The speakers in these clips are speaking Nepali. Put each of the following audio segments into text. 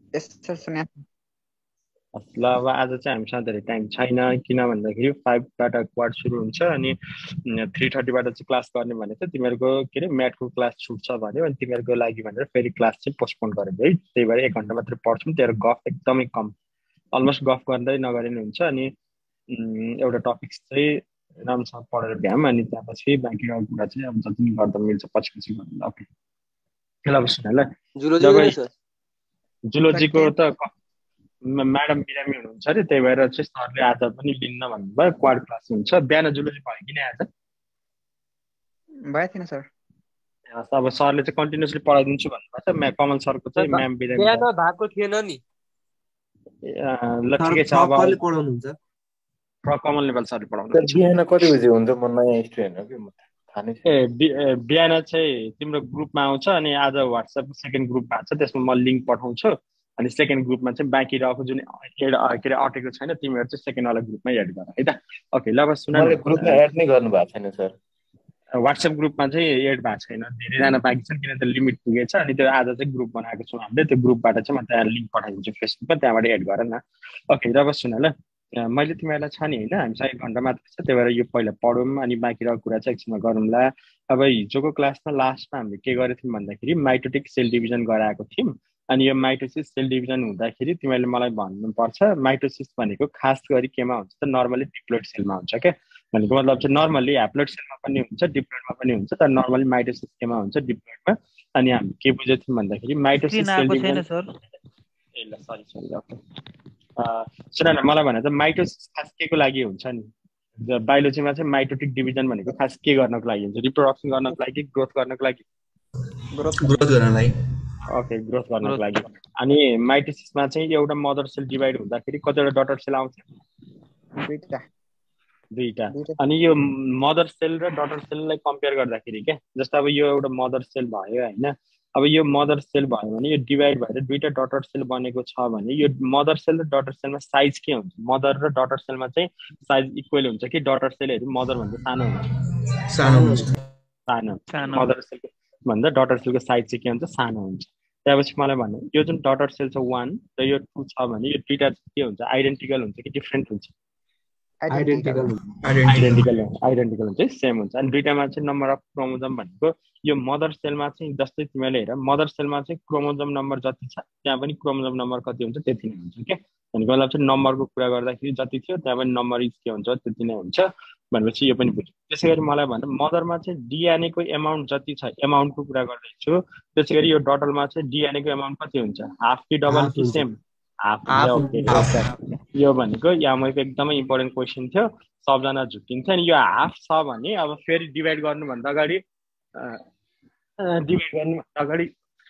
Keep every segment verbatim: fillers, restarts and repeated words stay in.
यस सर सुने। ल अब आज चाहिँ हामीसँग धेरै टाइम छैन, किन भन्दाखेरि फाइभबाट क्वाड सुरु हुन्छ अनि थ्री थर्टीबाट चाहिँ क्लास गर्ने भनेको थियो। तिमीहरूको के अरे म्याथको क्लास छुट्छ भन्यो अनि तिमीहरूको लागि भनेर फेरि क्लास चाहिँ पोस्टपोन गरेको है। त्यही भएर एक घन्टा मात्रै पढ्छौँ, तेरो गफ एकदमै कम, अलमोस्ट गफ गर्दै नगरे नि हुन्छ। अनि उम्, एउटा टपिक चाहिँ राम्रोसँग पढेर भ्याम, अनि त्यहाँपछि बाँकी अरू कुरा चाहिँ अब जति पनि गर्दा मिल्छ पछि पछि गर्नु। ओके, ल अब सुन ल। जुलोजी जब होइन सर? जुलोजीको त म- म्याडम बिरामी हुनुहुन्छ अरे, त्यही भएर चाहिँ सरले आज पनि लिन्न भन्नुभयो। क्वाड क्लास हुन्छ बिहान। जुलोजी भयो कि नै आज? भएको थिएन सर। हस्, अब सरले चाहिँ कन्टिन्युसली पढाइदिन्छु भन्नुभएको छ। म्या कमल सरको चाहिँ म्याम बिरामी बिहान भयो। भएको थिएन नि ए, अँ, ल सर ठिकै छ। अब प्रकले पढाउनुहुन्छ? प्र- कमल नेपाल सरले सर पढाउनुहुन्छ। बिहान कति बजे हुन्छ? म नयाँ स्टुडेन्ट हो कि, म थाहा नै ए छैन। बि- ए, बिहान चाहिँ तिम्रो ग्रुपमा आउँछ, अनि आज वाट्सएपको सेकेन्ड ग्रुप भएको छ, त्यसमा म लिङ्क पठाउँछु। अनि सेकेन्ड ग्रुपमा चाहिँ बाँकी रहेको जुन एड के अरे अटेको छैन तिमीहरू चाहिँ सेकेन्डवाला ग्रुपमै एड गर है त। ओके ल अब सुन मलाई ग्रुपमा न। एड नै गर्नु भएको छैन सर। वाट्सएप ग्रुपमा चाहिँ एड भएको छैन, धेरैजना बाँकी छन् किन त लिमिट पुगेछ। अनि त्यो आज चाहिँ ग्रुप बनाएको छौँ हामीले, त्यो ग्रुपबाट चाहिँ म त्यहाँ लिङ्क पठाइदिन्छु फेसबुकमा, त्यहाँबाट एड गर न। ओके र अब सुन ल। अ, मैले तिमीहरूलाई छ नि होइन, हामीसँग एक घन्टा मात्र छ, त्यही भएर यो पहिला पढौँ अनि बाँकी रहेको कुरा चाहिँ एकछिनमा गरौँला। अब हिजोको क्लासमा लास्टमा हामीले के गरेको थियौँ भन्दाखेरि माइटोटिक सेल डिभिजन गराएको थियौँ। अनि यो माइटोसिस सेल डिभिजन हुँदाखेरि तिमीहरूले मलाई भन्नुपर्छ माइटोसिस भनेको खास गरी केमा हुन्छ त? नर्मली डिप्लोइड सेलमा हुन्छ क्या। भनेको मतलब चाहिँ नर्मली ह्याप्लोइड सेलमा पनि हुन्छ, डिप्लोइडमा पनि हुन्छ, तर नर्मली माइटोसिस केमा हुन्छ? डिप्लोइडमा। अनि हामी के बुझेको थियौँ भन्दाखेरि माइटोसिस स्क्रिन सेल आएको डिभिजन। छैन सर। ए ल सरी सरी ओके। सुन न, मलाई भने त माइटोसिस खास के को लागि हुन्छ नि? बायोलोजीमा चाहिँ माइटोटिक डिभिजन भनेको खास के गर्नको लागि हुन्छ? रिप्रोडक्सन गर्नको लागि, ग्रोथ गर्नको लागि? ग्रोथ ग्रोथ गर्नलाई। ओके, ग्रोथ गर्नको ग्रोथ लागि। अनि माइटोसिसमा चाहिँ एउटा मदर सेल डिभाइड हुँदाखेरि कतिवटा डटर सेल आउँछ? दुईटा दुईटा। दुईटा अनि यो मदर सेल र डटर सेललाई कम्पेयर गर्दाखेरि क्या, जस्तो अब यो एउटा मदर सेल भयो होइन, अब यो मदर सेल भयो भने यो डिभाइड भएर दुईटा डटर सेल बनेको छ भने यो मदर सेल र डटर सेलमा साइज के हुन्छ? मदर र डटर सेलमा चाहिँ साइज इक्वल हुन्छ कि डटर सेलहरू मदरभन्दा सानो हुन्छ? सानो हुन्छ। सानो हुन्छ। सानो। मदर सेलको भन्दा डटर सेलको साइज चाहिँ के हुन्छ? सानो हुन्छ। त्यहाँपछि मलाई भन्नु, यो जुन डटर सेल छ वान र यो टू छ भने यो दुईटा के हुन्छ? आइडेन्टिकल हुन्छ कि डिफ्रेन्ट हुन्छ? Identical identical. आइडेन्टिकल आइडेन्टिकल हुन्छ, सेम हुन्छ। अनि दुइटामा चाहिँ नम्बर अफ क्रोमोजम भनेको यो मदर सेलमा चाहिँ जस्तै तिमीले हेर, मदर सेलमा चाहिँ क्रोमोजम नम्बर जति छ त्यहाँ पनि क्रोमोजम नम्बर कति हुन्छ? त्यति नै हुन्छ क्या। भनेको मतलब चाहिँ नम्बरको कुरा गर्दाखेरि जति थियो त्यहाँ पनि नम्बर इज के हुन्छ? त्यति नै हुन्छ भनेपछि यो पनि बुझ्यो। त्यसै गरी मलाई भन्दा मदरमा चाहिँ डिएनएको एमाउन्ट जति छ, एमाउन्टको कुरा गर्दैछु। त्यसै गरी यो डटलमा चाहिँ डिएनएको एमाउन्ट कति हुन्छ? हाफ कि डबल हाफ कि हुन्छ। सेम? हाफ हाफ हुन्छ। Okay, half. यो भनेको यामैको एकदमै इम्पोर्टेन्ट क्वेसन थियो, सबजना झुक्किन्छ नि। यो हाफ छ भने अब फेरि डिभाइड गर्नुभन्दा अगाडि डिभाइड गर्नुभन्दा अगाडि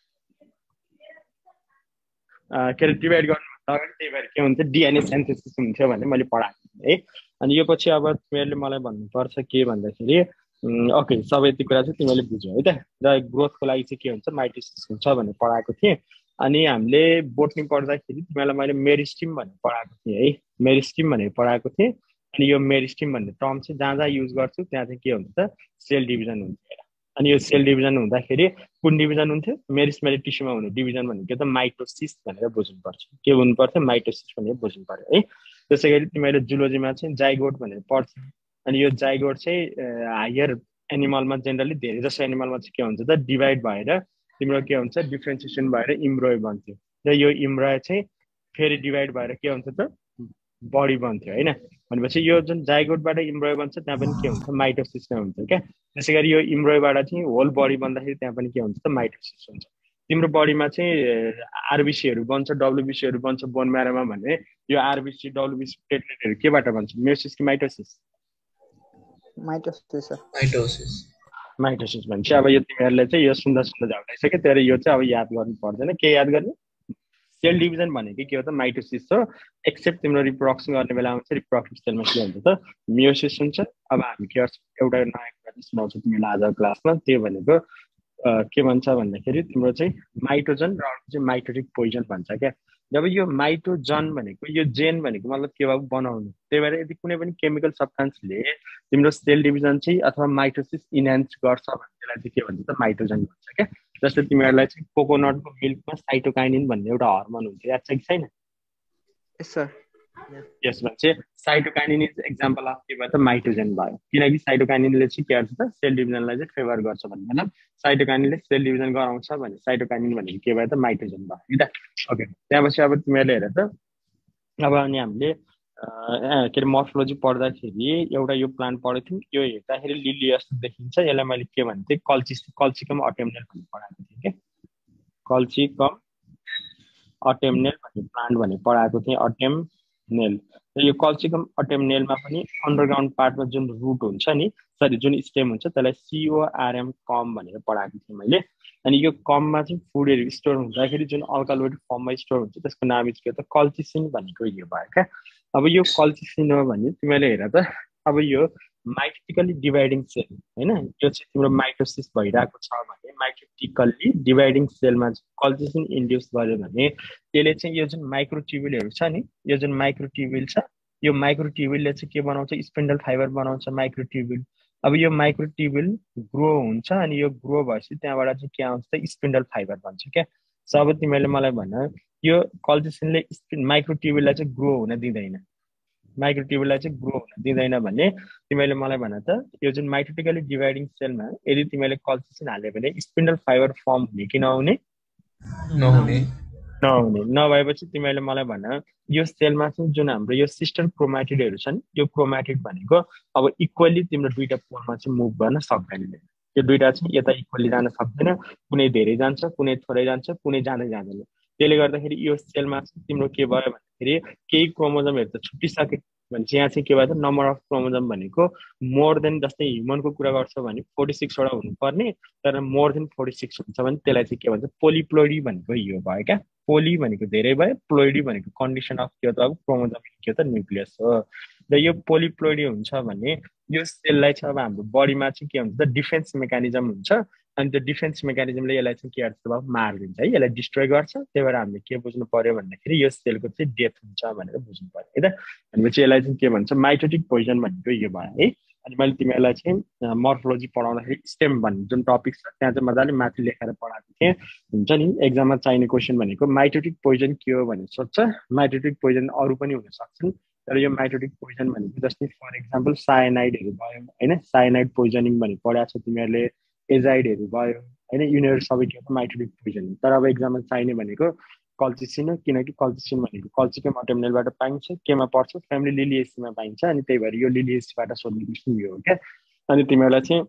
अ, के अरे डिभाइड गर्नुभन्दा अगाडि त्यही भएर के हुन्छ? डिएनए सेन्थेसिस हुन्थ्यो भने मैले पढाएको थिएँ है। अनि यो पछि अब तिमीहरूले मलाई भन्नुपर्छ के भन्दाखेरि उम्, ओके सब यति कुरा चाहिँ तिमीले बुझ्यौ है त। र ग्रोथको लागि चाहिँ के हुन्छ? माइटोसिस हुन्छ भनेर पढाएको थिएँ। अनि हामीले बोटनी पढ्दाखेरि तिमीलाई मैले मेरिस्टिम भनेर पढाएको थिएँ है, मेरिस्टिम भनेर पढाएको थिएँ। अनि यो मेरिस्टिम भन्ने टर्म चाहिँ जहाँ जहाँ युज गर्छु त्यहाँ चाहिँ के हुन्छ त? सेल डिभिजन हुन्छ। अनि यो सेल डिभिजन हुँदाखेरि कुन डिभिजन हुन्थ्यो? मेरिस्मेटिक टिस्युमा हुने डिभिजन भनेको त माइटोसिस भनेर बुझ्नुपर्छ। के हुनुपर्छ? माइटोसिस भनेर बुझ्नु पर्यो है। त्यसै गरी तिमीले जुलोजीमा चाहिँ जाइगोट भनेर पढ्छ। अनि यो जाइगोट चाहिँ हायर एनिमलमा जेनरली धेरै जसो एनिमलमा चाहिँ के हुन्छ त? डिभाइड भएर तिम्रो के हुन्छ? डिफ्रेन्सिएसन भएर इम्ब्रोय बन्थ्यो। र यो इम्ब्रोय चाहिँ फेरि डिभाइड भएर के हुन्छ त? बडी बन्थ्यो होइन। भनेपछि यो जुन जाइगोटबाट इम्ब्रोय बन्छ त्यहाँ पनि के हुन्छ? माइटोसिस नै हुन्छ क्या। त्यसै गरी यो इम्ब्रोयबाट चाहिँ होल बडी बन्दाखेरि त्यहाँ पनि के हुन्छ त? माइटोसिस हुन्छ। तिम्रो बडीमा चाहिँ आरबिसीहरू बन्छ, डब्लुबिसीहरू बन्छ बोन म्यारोमा भने यो आरबिसी डब्लुबिसी प्लेटलेटहरू केबाट बन्छ? मेयोसिस कि mitosis? Mitosis sir. Mitosis. Mitosis भन्छ। अब यो तिमीहरूले चाहिँ यो सुन्दा सुन्दा झ्याउलाइसक्यो, तर यो चाहिँ अब याद गर्नु पर्दैन। के याद गर्ने? सेल डिभिजन भनेको के हो त? माइटोसिस हो। एक्सेप्ट तिम्रो रिप्रोडक्सन गर्ने बेलामा चाहिँ रिप्रोडक्टिभ सेलमा के हुन्छ त? मियोसिस हुन्छ। अब हामी के गर्छ? एउटा नयाँ कुरा सुनाउँछु तिमीलाई आज क्लासमा, त्यो भनेको के भन्छ भन्दाखेरि तिम्रो चाहिँ माइटोजन र अर्को चाहिँ माइटोटिक पोइजन भन्छ क्या। जब यो माइटोजन भनेको यो जेन भनेको मतलब के भयो? बनाउनु। त्यही भएर यदि कुनै पनि केमिकल सब्सटेन्सले तिम्रो सेल डिभिजन चाहिँ अथवा माइटोसिस इन्हान्स गर्छ भने त्यसलाई चाहिँ के भन्छ त? माइटोजन भन्छ क्या। जस्तै तिमीहरूलाई चाहिँ कोकोनटको मिल्कमा साइटोकाइनिन भन्ने एउटा हर्मोन हुन्छ, याद छ कि छैन? Yes sir. यसमा चाहिँ साइटोकाइनिन इज एक्जाम्पल अफ के भयो त माइटोजेन भयो, किनकि साइटोकाइनिनले चाहिँ के गर्छ त सेल डिभिजनलाई चाहिँ फेभर गर्छ भन्ने, मतलब साइटोकाइनिनले सेल डिभिजन गराउँछ भने साइटोकाइनिन भनेको के भयो त माइटोजेन भयो है त। ओके, त्यहाँपछि अब तिमीहरूले हेर त अब अनि हामीले के अरे मोर्फोलोजी पढ्दाखेरि एउटा यो प्लान्ट पढेको थियौँ, यो हेर्दाखेरि लिली जस्तो देखिन्छ, यसलाई मैले के भन्थेँ कल्ची कल्चिकम अटेम्नेल भन्ने पढाएको थिएँ क्या, कल्चिकम अटेम्नेल भन्ने प्लान्ट भन्ने पढाएको थिएँ, अटेम्नेल। र यो कल्चिकम अटेम्नेलमा पनि अन्डरग्राउन्ड पार्टमा जुन रुट हुन्छ नि, सरी जुन स्टेम हुन्छ त्यसलाई सिओआरएम कम भनेर पढाएको थिएँ मैले। अनि यो कममा चाहिँ फुडहरू स्टोर हुँदाखेरि जुन अल्कालोइड फर्ममा स्टोर हुन्छ त्यसको नाम चाहिँ के त कल्चिसिन भनेको यो भयो क्या। अब यो कल्चिसिन हो भने तिमीले हेर त अब यो माइटोटिकल्ली डिभाइडिङ सेल होइन, यो चाहिँ तिम्रो माइटोसिस भइरहेको छ भने माइटोटिकल्ली डिभाइडिङ सेलमा कल्चिसिन इन्ड्युस गर्यो भने त्यसले चाहिँ यो जुन माइक्रोट्युब्युलहरू छ नि, यो जुन माइक्रोट्युब्युल छ यो माइक्रोट्युब्युलले चाहिँ के बनाउँछ स्पिन्डल फाइबर बनाउँछ माइक्रोट्युब्युल। अब यो माइक्रोट्युब्युल ग्रो हुन्छ अनि यो ग्रो भएपछि त्यहाँबाट चाहिँ के आउँछ त स्पिन्डल फाइबर भन्छ क्या। सो अब तिमीले मलाई भन यो कल्चिसिनले माइक्रोट्युब्युललाई चाहिँ ग्रो हुन दिँदैन, माइक्रोट्युब्युललाई चाहिँ ग्रो हुन दिँदैन भने तिमीले मलाई भन त यो जुन माइटोटिकली डिभाइडिङ सेलमा यदि तिमीले कल्चिसिन हाल्यो भने स्पिन्डल फाइबर फर्म हुने कि नहुने? नहुने। नहुने नभएपछि तिमीले मलाई भन यो सेलमा चाहिँ जुन हाम्रो यो सिस्टर क्रोमाटिडहरू छन्, यो क्रोमाटिड भनेको अब इक्वली तिम्रो दुईटा पोलमा चाहिँ मुभ गर्न सक्दैन, यो दुईटा चाहिँ यता इक्वली जान सक्दैन, कुनै धेरै जान्छ कुनै थोरै जान्छ कुनै जाँदै जाँदैन। त्यसले गर्दाखेरि यो सेलमा चाहिँ तिम्रो के भयो भन्दाखेरि केही क्रोमोजोमहरू त छुट्टिसक्यो भने चाहिँ यहाँ चाहिँ के भयो त नम्बर अफ क्रोमोजोम भनेको मोर देन, जस्तै ह्युमनको कुरा गर्छ भने फोर्टी सिक्सवटा हुनुपर्ने तर मोर देन फोर्टी सिक्स हुन्छ भने त्यसलाई चाहिँ के भन्छ पोलिप्लोइडी भनेको यो भयो क्या। पोली भनेको धेरै भयो, प्लोइडी भनेको कन्डिसन अफ के हो त अब क्रोमोजोम के हो त न्युक्लियस हो। र यो पोलिप्लोइडी हुन्छ भने यो सेललाई चाहिँ अब हाम्रो बडीमा चाहिँ के हुन्छ त डिफेन्स मेकानिजम हुन्छ अनि त्यो डिफेन्स मेकानिजमले यसलाई चाहिँ के गर्छ अब मारिदिन्छ है, यसलाई डिस्ट्रोय गर्छ। त्यही भएर हामीले के बुझ्नु पर्यो भन्दाखेरि यो सेलको चाहिँ डेथ हुन्छ भनेर बुझ्नु पर्यो है त। भनेपछि यसलाई चाहिँ के भन्छ माइटोटिक पोइजन भनेको यो भयो है। अनि मैले तिमीहरूलाई चाहिँ मोर्फोलोजी पढाउँदाखेरि स्टेम भन्ने जुन टपिक छ त्यहाँ चाहिँ मजाले माथि लेखेर पढाएको थिएँ। हुन्छ नि एक्जाममा चाहिने क्वेसन भनेको माइटोटिक पोइजन के हो भनेर सोध्छ। माइटोटिक पोइजन अरू पनि हुन सक्छन् तर यो माइटोटिक पोइजन भनेको जस्तै फर इक्जाम्पल सायनाइडहरू भयो होइन, सायनाइड पोइजनिङ भनेर पढाएको छ तिमीहरूले, एजाइडहरू भयो होइन, यिनीहरू सबै के हो माइटोटिक पोइजन। तर अब एक्जाममा चाहिने भनेको कल्चिसिन हो, किनकि कल्चिसिन भनेको कल्चिकम अटेम्नेलबाट पाइन्छ, केमा पर्छ फ्यामिली लिलिएसीमा पाइन्छ अनि त्यही भएर यो लिलिएसीबाट सोध्ने क्वेसन यो हो क्या। अनि तिमीहरूलाई चाहिँ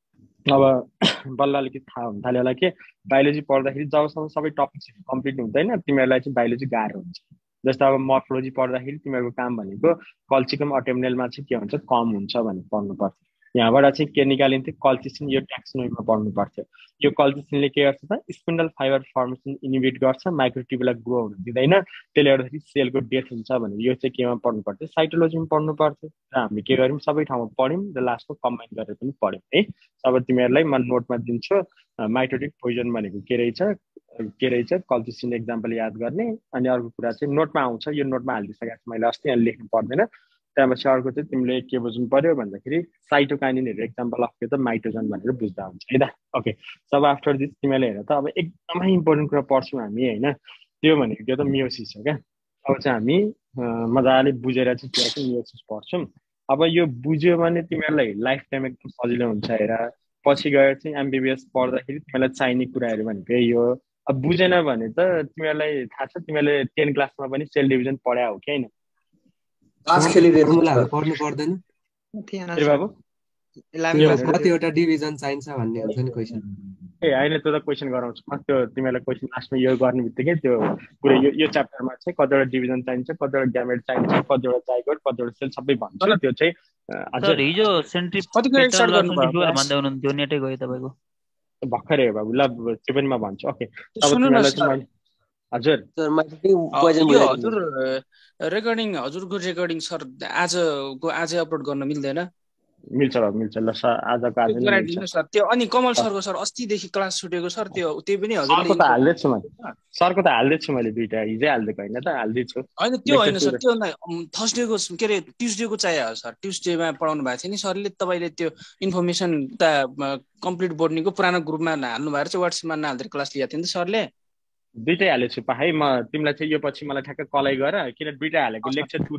अब बल्ल अलिकति थाहा हुन थाल्यो होला कि बायोलोजी पढ्दाखेरि जबसम्म सबै टपिक्सहरू कम्प्लिट हुँदैन तिमीहरूलाई चाहिँ बायोलोजी गाह्रो हुन्छ। जस्तो अब मोर्फोलोजी पढ्दाखेरि तिमीहरूको काम भनेको कल्चिकम अटेम्नेलमा चाहिँ के हुन्छ कम हुन्छ भनेर पढ्नुपर्छ। यहाँबाट चाहिँ के निकालिन्थ्यो कल्चिसिन, यो ट्याक्सोनोमीमा पढ्नु पर्थ्यो। यो कल्चिसिनले के गर्छ त स्पिन्डल फाइबर फर्मेसन इनिबिट गर्छ, माइक्रोट्युबुललाई ग्रो हुन दिँदैन, त्यसले गर्दाखेरि सेलको डेथ हुन्छ भनेर यो चाहिँ केमा पढ्नु पर्थ्यो साइटोलोजीमा पढ्नु पर्थ्यो। र हामीले के गर्यौँ सबै ठाउँमा पढ्यौँ र लास्टमा कम्बाइन गरेर पनि पढ्यौँ है। अब तिमीहरूलाई म नोटमा दिन्छु माइटोटिक पोइजन भनेको के रहेछ के रहेछ कल्चिसिन एक्जाम्पल याद गर्ने। अनि अर्को कुरा चाहिँ नोटमा आउँछ, यो नोटमा हालिदिइसकेको छु मैले, अस्ति यहाँ लेख्नु पर्दैन। त्यहाँपछि अर्को चाहिँ तिमीले के बुझ्नु पर्यो भन्दाखेरि साइटोकाइनिनहरू एक्जाम्पल अफ के त माइटोजन भनेर बुझ्दा हुन्छ है त। ओके, सब आफ्टर दिस तिमीले हेर त अब एकदमै इम्पोर्टेन्ट कुरा पढ्छौँ हामी होइन, त्यो भनेको के त मियोसिस हो क्या। अब चाहिँ हामी मजाले बुझेर चाहिँ के चाहिँ मियोसिस पढ्छौँ। अब यो बुझ्यो भने तिमीहरूलाई लाइफ टाइम एकदम सजिलो हुन्छ हेर, पछि गएर चाहिँ एमबिबिएस पढ्दाखेरि तिमीलाई चाहिने कुराहरू भनेको यही हो। अब बुझेन भने त तिमीहरूलाई थाहा छ तिमीहरूले टेन क्लासमा पनि सेल डिभिजन पढायो हो कि होइन? फर्मुलाहरू पढ्नु पर्दैन बाबु, कतिवटा डिभिजन चाहिन्छ भन्ने हुन्छ नि क्वेसन। ए होइन त्यो त क्वेसन गराउँछु म, त्यो तिमीलाई क्वेसन लास्टमा यो गर्ने बित्तिकै त्यो पुरै यो यो च्याप्टरमा चाहिँ कतिवटा डिभिजन चाहिन्छ, कतिवटा ग्यामेट चाहिन्छ, कतिवटा जाइगोट, कतिवटा सेल सबै भन्छ ल। त्यो चाहिँ हजुर हिजो सेन्ट्रिपेटल सेन्ट्रिफ्युगल भन्दै हुनुहुन्थ्यो नेटै गयो तपाईँको भर्खरै हो बाबु, ल त्यो पनि म भन्छु। ओके अब तिमीलाई चाहिँ हजुर हजुर रेकर्डिङ हजुरको रेकर्डिङ सर आजको आजै अपलोड गर्न मिल्दैन? मिल्छ बाबु मिल्छ ल सर आजको आज नै मिल्छ सर त्यो अनि कमल सरको सर अस्तिदेखि क्लास छुटेको सर त्यो त्यही पनि सरको त हाल्दैछु मैले सरको त हाल्दैछु मैले दुईटा हिजै हालिदिएको होइन त हालिदिन्छु होइन त्यो होइन सर त्यो थर्सडेको के अरे ट्युसडेको चाहियो सर ट्युसडेमा पढाउनु भएको थियो नि सरले तपाईँले त्यो इन्फर्मेसन त कम्प्लिट बोर्डनीको पुरानो ग्रुपमा हाल्नु भएर चाहिँ वाट्सएपमा नहाल्दै क्लास लिएको थियो नि त सरले दुईटै हालेछु पाइ म तिमीलाई चाहिँ यो पछि मलाई ठ्याक्क कलै गर किन दुईटा हालेको लेक्चर टु र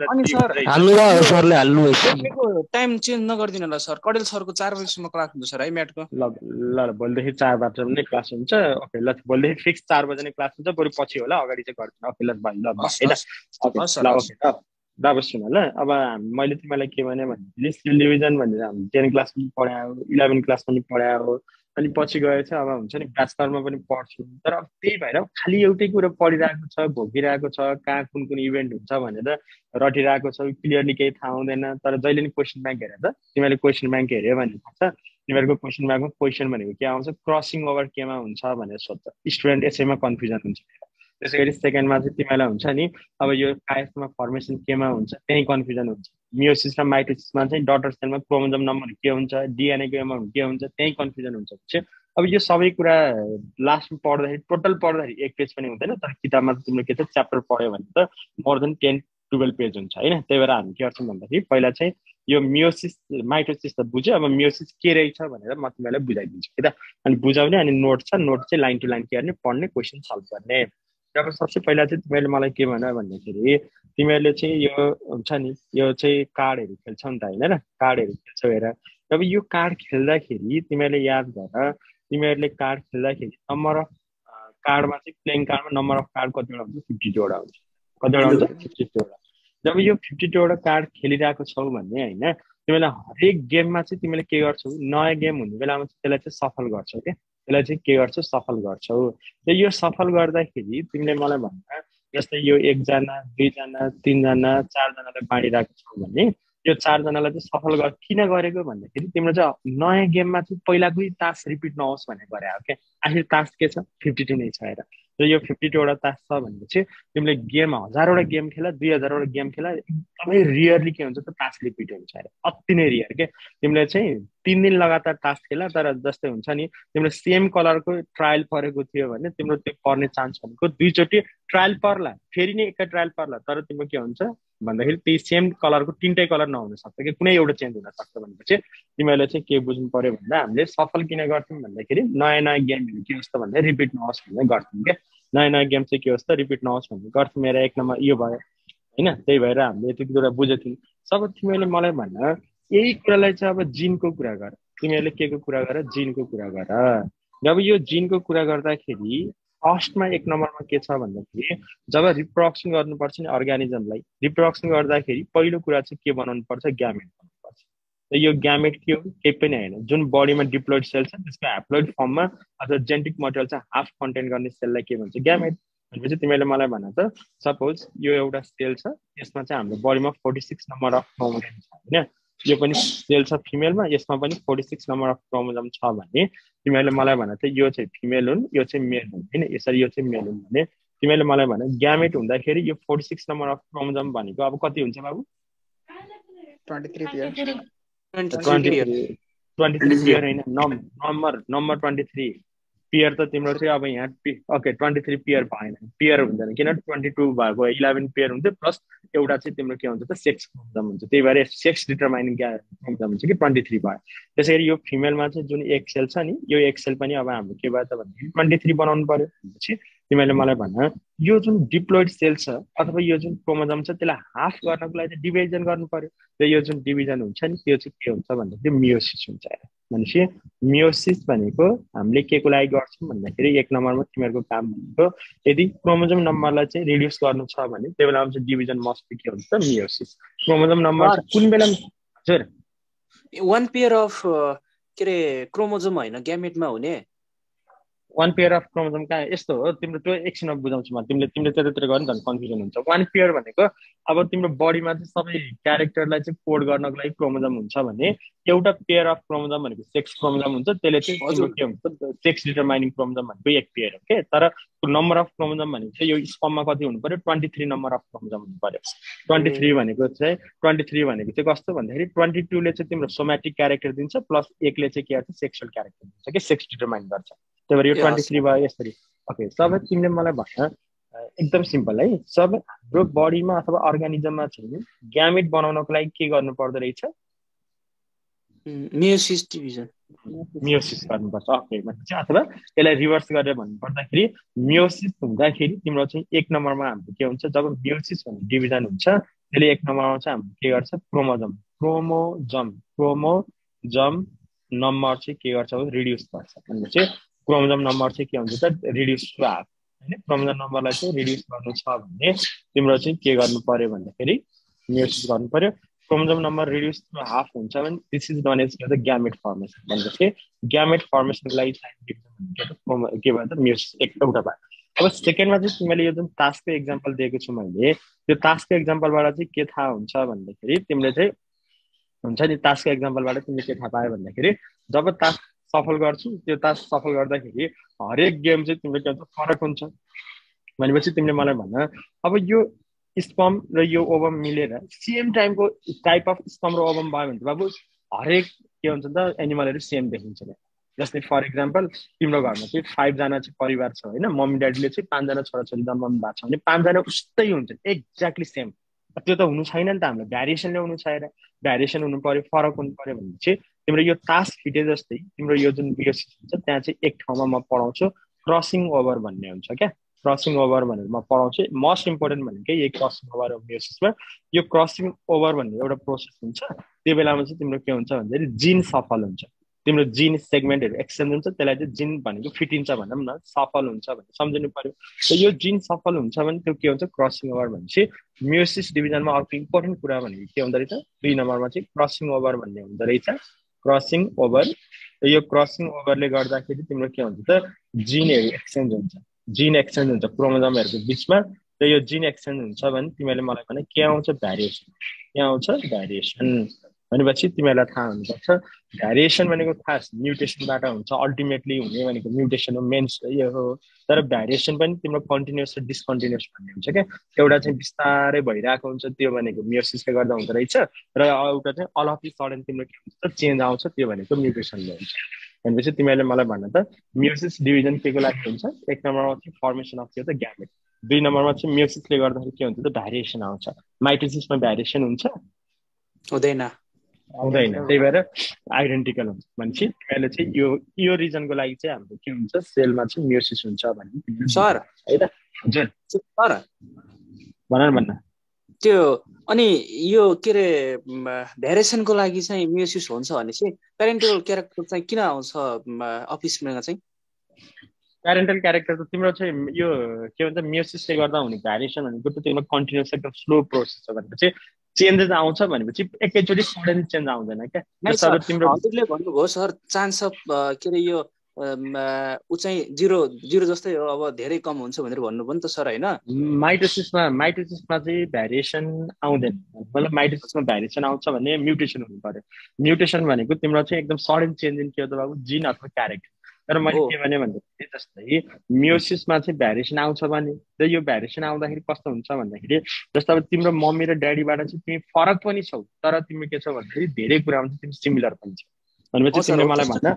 सरले हाल्नु टाइम चेन्ज नगरिदिनु होला सर कडेल सरको चार बजीसम्म क्लास हुन्छ सर है म्याटको ल ल भोलिदेखि चार बजीसम्म नै क्लास हुन्छ ओके ल भोलिदेखि फिक्स चार बजी नै क्लास हुन्छ बरु पछि होला अगाडि चाहिँ गर्दैन ओके ल भाइ ल ओके ल ओके ल बस सुन ल अब मैले तिमीलाई के भने भन्दाखेरि डिभिजन भनेर हामी टेन क्लास पनि पढायो इलेभेन क्लास पनि पढायो अनि पछि गएर चाहिँ अब हुन्छ नि ब्याचलरमा पनि पढ्छु तर अब त्यही भएर खालि एउटै कुरो पढिरहेको छ भोगिरहेको छ कहाँ कुन कुन इभेन्ट हुन्छ भनेर रटिरहेको छ क्लियरली केही थाहा हुँदैन तर जहिले नि क्वेसन ब्याङ्क हेरेर त तिमीले क्वेसन ब्याङ्क हेऱ्यो भने थाहा छ तिमीहरूको क्वेसन ब्याङ्कमा क्वेसन भनेको के आउँछ क्रसिङ ओभर केमा हुन्छ भनेर सोध्छ स्टुडेन्ट यसैमा कन्फ्युजन हुन्छ त्यसै गरी सेकेन्डमा चाहिँ तिमीलाई हुन्छ नि अब यो कायसमा फर्मेसन केमा हुन्छ त्यही कन्फ्युजन हुन्छ मियोसिस र माइटोसिसमा चाहिँ डटर सेलमा क्रोमोजोम नम्बर के हुन्छ डिएनएको एमाउन्ट के हुन्छ त्यही कन्फ्युजन हुन्छ चाहिँ अब यो सबै कुरा लास्टमा पढ्दाखेरि टोटल पढ्दाखेरि एक पेज पनि हुँदैन तर किताबमा तिम्रो के छ च्याप्टर पढ्यो भने त more than ten twelve page हुन्छ होइन त्यही भएर हामी के गर्छौँ भन्दाखेरि पहिला चाहिँ यो मियोसिस माइटोसिस त बुझ्यो अब मियोसिस के रहेछ भनेर म तिमीलाई बुझाइदिन्छु कि त अनि बुझाउने अनि नोट छ नोट चाहिँ लाइन टु लाइन के गर्ने पढ्ने क्वेसन सल्भ गर्ने अब सबसे पहिला चाहिँ तिमीहरूले मलाई के भन भन्दाखेरि तिमीहरूले चाहिँ यो हुन्छ नि यो चाहिँ कार्डहरू खेल्छौ नि त होइन र कार्डहरू खेल्छौ हेर अब यो कार्ड खेल्दाखेरि तिमीहरूले याद गर तिमीहरूले कार्ड खेल्दाखेरि नम्बर अफ कार्डमा चाहिँ प्लेइङ कार्डमा नम्बर अफ कार्ड कतिवटा हुन्छ फिफ्टी टूवटा हुन्छ कतिवटा हुन्छ फिफ्टी टूवटा जब यो फिफ्टी टूवटा कार्ड खेलिरहेको छौ भने होइन तिमीलाई हरेक गेममा चाहिँ तिमीले के गर्छौ नयाँ गेम हुने बेलामा चाहिँ त्यसलाई चाहिँ सफल गर्छौ क्या त्यसलाई चाहिँ के गर्छौ सफल गर्छौ र यो सफल गर्दाखेरि तिमीले मलाई भन्दा जस्तै यो एकजना दुईजना तिनजना चारजनालाई बाँडिरहेको छौ भने यो चारजनालाई चाहिँ सफल गर किन गरेको भन्दाखेरि तिम्रो चाहिँ नयाँ गेममा चाहिँ पहिलाकै टास्क रिपिट नहोस् भनेर गरे हो क्या आखिर टास्क के छ फिफ्टी टू नै छ हेर र यो फिफ्टी टूवटा टास्क छ भनेपछि तिमीले गेम हजारवटा गेम खेला दुई हजारवटा गेम खेला एकदमै रियरली के हुन्छ त टास्क रिपिट हुन्छ अरे अति नै रियर के तिमीले चाहिँ तिन दिन लगातार टास्क खेला तर जस्तै हुन्छ नि तिमीले सेम कलरको ट्रायल परेको थियो भने तिम्रो त्यो पर्ने चान्स भनेको दुईचोटि ट्रायल पर्ला फेरि नै एकै ट्रायल पर्ला तर तिम्रो के हुन्छ भन्दाखेरि त्यही सेम कलरको तिनटै कलर नहुन सक्छ कि कुनै एउटा चेन्ज हुन सक्छ भनेपछि तिमीहरूले चाहिँ के बुझ्नु पर्यो भन्दा हामीले सफल किन गर्थ्यौँ भन्दाखेरि नयाँ नयाँ गेमहरू के होस् त भन्दा रिपिट नहोस् भनेर गर्थ्यौँ क्या नयाँ नयाँ गेम चाहिँ के होस् त रिपिट नहोस् भन्ने गर्थ्यौँ मेरो एक नम्बर यो भयो होइन त्यही भएर हामीले यति कुरा बुझेको थियौँ सब तिमीहरूले मलाई भन्न यही कुरालाई चाहिँ अब जिनको कुरा गर तिमीहरूले के को कुरा गर जिनको कुरा गर जब यो जिनको कुरा गर्दाखेरि फर्स्टमा एक नम्बरमा के छ भन्दाखेरि जब रिप्रोडक्सन गर्नुपर्छ नि अर्गानिजमलाई रिप्रोडक्सन गर्दाखेरि पहिलो कुरा चाहिँ के बनाउनु पर्छ ग्यामेट बनाउनुपर्छ र यो ग्यामेट के हो केही पनि होइन जुन बडीमा डिप्लोइड सेल छ त्यसको ह्याप्लोइड फर्ममा अथवा जेनेटिक मटेरियल चाहिँ हाफ कन्टेन्ट गर्ने सेललाई के भन्छ ग्यामेट भनेपछि तिमीले मलाई भन त सपोज यो एउटा सेल छ यसमा चाहिँ हाम्रो बडीमा forty six number of chromosome छ होइन यो पनि सेल छ फिमेलमा यसमा पनि forty six number of chromosome छ भने तिमीहरूले मलाई भन त यो चाहिँ फिमेल हुन् यो चाहिँ मेल हुन् होइन यसरी यो चाहिँ मेल हुन् भने तिमीहरूले मलाई भन ग्यामेट हुँदाखेरि यो forty six number of chromosome भनेको अब कति हुन्छ बाबु twenty three pair twenty three pair होइन number number twenty three pair त तिम्रो चाहिँ अब यहाँ ओके ट्वेन्टी थ्री पेयर भएन पेयर हुँदैन किन ट्वेन्टी टू भएको इलेभेन पेयर हुन्छ प्लस एउटा चाहिँ तिम्रो के हुन्छ त सेक्स क्रोमोजोम हुन्छ त्यही भएर सेक्स डिटरमाइनिङ क्रोमोजोम हुन्छ कि ट्वेन्टी थ्री भयो त्यसै गरी यो फिमेलमा चाहिँ जुन एक्सेल छ नि यो एक्सेल पनि अब हाम्रो के भयो त भन्दाखेरि ट्वेन्टी थ्री बनाउनु पर्यो भनेपछि तिमीले मलाई भन यो जुन डिप्लोइड सेल छ अथवा यो जुन क्रोमोजोम छ त्यसलाई हाफ गर्नको लागि चाहिँ डिभिजन गर्नु पर्यो र यो जुन डिभिजन हुन्छ नि त्यो चाहिँ के हुन्छ भन्दाखेरि मियोसिस हुन्छ भनेपछि मियोसिस भनेको हामीले के को लागि गर्छौँ भन्दाखेरि एक नम्बरमा तिमीहरूको काम भनेको यदि क्रोमोजोम नम्बरलाई चाहिँ रिड्युस गर्नु छ भने त्यो बेलामा चाहिँ डिभिजन मस्ट के हुन्छ त मियोसिस क्रोमोजोम नम्बर कुन बेला हजुर वान पेयर अफ के अरे क्रोमोजोम होइन ग्यामेटमा हुने वान पेयर अफ क्रोमोजोम कहाँ यस्तो हो तिम्रो त्यो एकछिनमा बुझाउँछु म तिमीले तिमीले त्यतातिर गर्नु झन् कन्फ्युजन हुन्छ वान पेयर भनेको अब तिम्रो बडीमा चाहिँ सबै क्यारेक्टरलाई चाहिँ कोड गर्नको लागि क्रोमोजोम हुन्छ भने एउटा पेयर अफ क्रोमोजोम भनेको सेक्स क्रोमोजोम हुन्छ त्यसले चाहिँ तिम्रो के हुन्छ सेक्स डिटरमाइनिङ क्रोमोजोम भनेको एक पेयर हो के तर नम्बर अफ क्रोमोजोम भनेको चाहिँ यो स्पममा कति हुनु पर्यो twenty three number of chromosome हुनु पर्यो ट्वेन्टी थ्री भनेको चाहिँ ट्वेन्टी थ्री भनेको चाहिँ कस्तो भन्दाखेरि ट्वेन्टी टूले चाहिँ तिम्रो सोमेटिक क्यारेक्टर दिन्छ प्लस एकले चाहिँ के गर्छ सेक्सुअल क्यारेक्टर दिन्छ कि सेक्स डिटरमाइन गर्छ त्यही भएर यो ट्वेन्टी थ्री भयो यसरी ओके सबै तिमीले मलाई भन एकदम सिम्पल है सबै हाम्रो बडीमा अथवा अर्गानिजममा चाहिँ ग्यामेट बनाउनको लागि के गर्नु पर्दो रहेछ मियोसिस डिभिजन मियोसिस गर्नुपर्छ ओके भनेपछि अथवा यसलाई रिभर्स गरेर भन्नु पर्दाखेरि मियोसिस हुँदाखेरि तिम्रो चाहिँ एक नम्बरमा हाम्रो के हुन्छ जब मियोसिस भन्ने डिभिजन हुन्छ त्यसले एक नम्बरमा चाहिँ हाम्रो के गर्छ क्रोमोजम क्रोमोजम क्रोमोजम नम्बर चाहिँ के गर्छ रिड्युस गर्छ भनेपछि क्रोमोजम नम्बर चाहिँ के हुन्छ त रिड्युस टु हाफ होइन क्रोमोजम नम्बरलाई चाहिँ रिड्युस गर्नु छ भने तिम्रो चाहिँ के गर्नु पर्यो भन्दाखेरि मियोसिस गर्नु पर्यो chromosome number reduce to half हुन्छ भने this is known as the gamete formation भनेपछि ग्यामेट फर्मेसनको लागि चाहिँ के भयो त मियोसिस एक एउटा भयो अब सेकेन्डमा चाहिँ तिमीले यो जुन तासको एक्जाम्पल दिएको छु मैले त्यो तासको एक्जाम्पलबाट चाहिँ के थाहा हुन्छ भन्दाखेरि तिमीले चाहिँ हुन्छ नि तासको एक्जाम्पलबाट तिमीले के थाहा पायो भन्दाखेरि जब तास सफल गर्छु त्यो तास सफल गर्दाखेरि हरेक गेम चाहिँ तिमीले के भन्छ फरक हुन्छ भनेपछि तिमीले मलाई भन अब यो स्पम र यो ओभम मिलेर सेम टाइमको टाइप अफ स्पम र ओभम भयो भने बाबु हरेक के हुन्छ त एनिमलहरू सेम देखिन्छ जस्तै फर इक्जाम्पल तिम्रो घरमा चाहिँ फाइभजना चाहिँ परिवार छ होइन मम्मी ड्याडीले चाहिँ पाँचजना छोराछोरी जन्माउनु भएको छ भने पाँचजना उस्तै हुन्छ एक्ज्याक्टली सेम त्यो त हुनु छैन नि त हामीलाई भ्यारिएसन ल्याउनु छ र भ्यारिएसन हुनु पर्यो फरक हुनु पर्यो भने चाहिँ तिम्रो यो तास फिटे जस्तै तिम्रो यो जुन मियोसिस हुन्छ त्यहाँ चाहिँ एक ठाउँमा म पढाउँछु क्रसिङ ओभर भन्ने हुन्छ क्या क्रसिङ ओभर भनेर म पढाउँछु मोस्ट इम्पोर्टेन्ट भनेको यही क्रसिङ ओभर मियोसिसमा यो क्रसिङ ओभर भन्ने एउटा प्रोसेस हुन्छ त्यो बेलामा चाहिँ तिम्रो के हुन्छ भन्दाखेरि जिन सफल हुन्छ तिम्रो जिन सेगमेन्टहरू एक्सचेन्ज हुन्छ त्यसलाई चाहिँ जिन भनेको फिटिन्छ भनौँ न सफल हुन्छ भनेर सम्झिनु पर्यो त यो जिन सफल हुन्छ भने त्यो के हुन्छ क्रसिङ ओभर भनेपछि मियोसिस डिभिजनमा अर्को इम्पोर्टेन्ट कुरा भनेको के हुँदो रहेछ दुई नम्बरमा चाहिँ क्रसिङ ओभर भन्ने हुँदो रहेछ क्रसिङ ओभर यो क्रसिङ ओभरले गर्दाखेरि तिम्रो के हुन्छ त जिनहरू एक्सचेन्ज हुन्छ जिन एक्सचेन्ज हुन्छ क्रोमोजोमहरूको बिचमा र यो जिन एक्सचेन्ज हुन्छ भने तिमीले मलाई भने के आउँछ भ्यारिएसन के आउँछ भ्यारिएसन भनेपछि तिमीलाई थाहा हुनुपर्छ भ्यारिएसन भनेको खास म्युटेसनबाट हुन्छ अल्टिमेटली हुने भनेको म्युटेसन हो मेन यो हो तर भ्यारिएसन पनि तिम्रो कन्टिन्युस र डिसकन्टिन्युस भन्ने हुन्छ क्या एउटा चाहिँ बिस्तारै भइरहेको हुन्छ त्यो भनेको मियोसिसले गर्दा हुँदो रहेछ र एउटा चाहिँ अल अफ सडन तिम्रो के हुन्छ चेन्ज आउँछ त्यो भनेको म्युटेसनले हुन्छ भनेपछि तिमीले मलाई भन्न त मियोसिस डिभिजन के को लागि हुन्छ एक नम्बरमा चाहिँ फर्मेसन अफ के त ग्यामेट दुई नम्बरमा चाहिँ मियोसिसले गर्दाखेरि के हुन्छ त भ्यारिएसन आउँछ माइटोसिसमा भ्यारिएसन हुन्छ हुँदैन आउँदैन त्यही भएर आइडेन्टिकल हुन्छ भनेपछि तिमीले चाहिँ यो यो रिजनको लागि चाहिँ हाम्रो के हुन्छ सेलमा चाहिँ मियोसिस हुन्छ भन्ने सर है त हजुर सर भन भन्न त्यो अनि यो के अरे भ्यारिएसनको लागि चाहिँ मियोसिस हुन्छ भने चाहिँ प्यारेन्टल क्यारेक्टर चाहिँ किन आउँछ अफिसमा चाहिँ प्यारेन्टल क्यारेक्टर त तिम्रो चाहिँ यो के भन्छ मियोसिसले गर्दा हुने भ्यारिएसन भनेको त तिम्रो कन्टिन्युस एकदम स्लो प्रोसेस हो भनेपछि चेन्जेस आउँछ भनेपछि एकैचोटि सडन चेन्ज आउँदैन क्या तिम्रो हजुरले भन्नुभयो सर चान्स अफ के अरे यो ऊ चाहिँ जिरो जिरो जस्तै हो अब धेरै कम हुन्छ भनेर भन्नुभयो नि त सर होइन माइटोसिसमा माइटोसिसमा चाहिँ भ्यारिएसन आउँदैन मतलब माइटोसिसमा भ्यारिएसन आउँछ भने म्युटेसन हुनु पर्यो म्युटेसन भनेको तिम्रो चाहिँ एकदम सडन चेन्ज इन के हो त बाबु जिन अथवा क्यारेक्टर तर मैले के भने भन्दाखेरि जस्तै मियोसिसमा चाहिँ भ्यारिएसन आउँछ भने र यो भ्यारिएसन आउँदाखेरि कस्तो हुन्छ भन्दाखेरि जस्तो अब तिम्रो मम्मी र ड्याडीबाट चाहिँ तिमी फरक पनि छौ तर तिमी के छौ भन्दाखेरि धेरै कुरामा चाहिँ तिमी सिमिलर पनि छौ भनेपछि तिमीले मलाई भन्न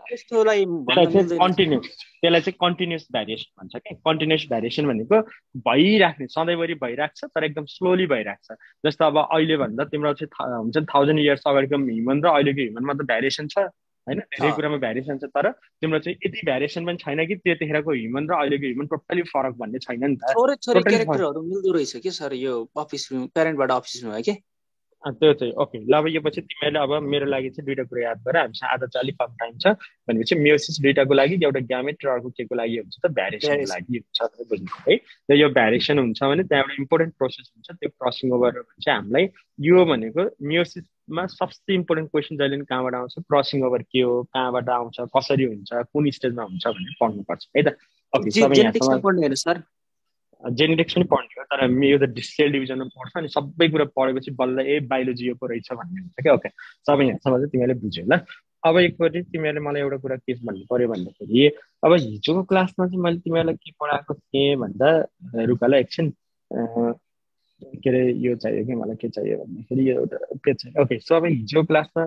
कन्टिन्युस त्यसलाई चाहिँ कन्टिन्युस भ्यारिएसन भन्छ क्या कन्टिन्युस भ्यारिएसन भनेको भइराख्ने सधैँभरि भइरहेको छ तर एकदम स्लोली भइरहेको छ जस्तो अब अहिले भन्दा तिम्रो चाहिँ हुन्छ थाउजन्ड इयर्स अगाडिको ह्युमन र अहिलेको ह्युमनमा त भ्यारिएसन छ होइन धेरै कुरामा भ्यारिएसन छ तर तिम्रो चाहिँ यति भ्यारिएसन पनि छैन कि त्यतिखेरको ह्युमन र अहिलेको ह्युमन टोटली फरक भन्ने छैन नि त थोरै थोरै क्यारेक्टरहरू मिल्दो रहेछ कि सर यो अफिस प्यारेन्टबाट अफिसमा है के त्यो चाहिँ ओके ल अब यो पछि तिमीले अब मेरो लागि चाहिँ दुईवटा कुरा याद गर हामीसँग आधा चाहिँ अलिक कम टाइम छ भनेपछि मियोसिस दुईटाको लागि एउटा ग्यामेट र अर्को के को लागि हुन्छ त भ्यारिएसनको लागि हुन्छ बुझ्नु है र यो भ्यारिएसन हुन्छ भने त्यहाँ एउटा इम्पोर्टेन्ट प्रोसेस हुन्छ त्यो क्रसिङ ओभर चाहिँ हामीलाई यो भनेको मियोसिस मा सबसे इम्पोर्टेन्ट क्वेसन जहिले पनि कहाँबाट आउँछ, क्रसिङ ओभर के हो, कहाँबाट आउँछ, कसरी हुन्छ, कुन स्टेजमा हुन्छ भनेर पढ्नुपर्छ है त। ओके सबै जेनेटिक्समा यहाँसम्म पढ्ने हो सर। जेनेटिक्स पनि पढ्ने हो, तर यो त सेल डिभिजनमा पढ्छ अनि सबै कुरा पढेपछि बल्ल ए बायोलोजी यो पो रहेछ भन्ने हुन्छ क्या। ओके सबै यहाँसम्म चाहिँ तिमीहरूले बुझ्यौ ल। अब एकपट्टि तिमीहरूले मलाई एउटा कुरा के भन्नु पर्यो भन्दाखेरि अब हिजोको क्लासमा चाहिँ मैले तिमीहरूलाई के पढाएको थिएँ भन्दा रुकालाई एकछिन के अरे यो चाहियो कि मलाई के चाहियो भन्दाखेरि यो एउटा के चाहियो। ओके सो अब हिजोको क्लासमा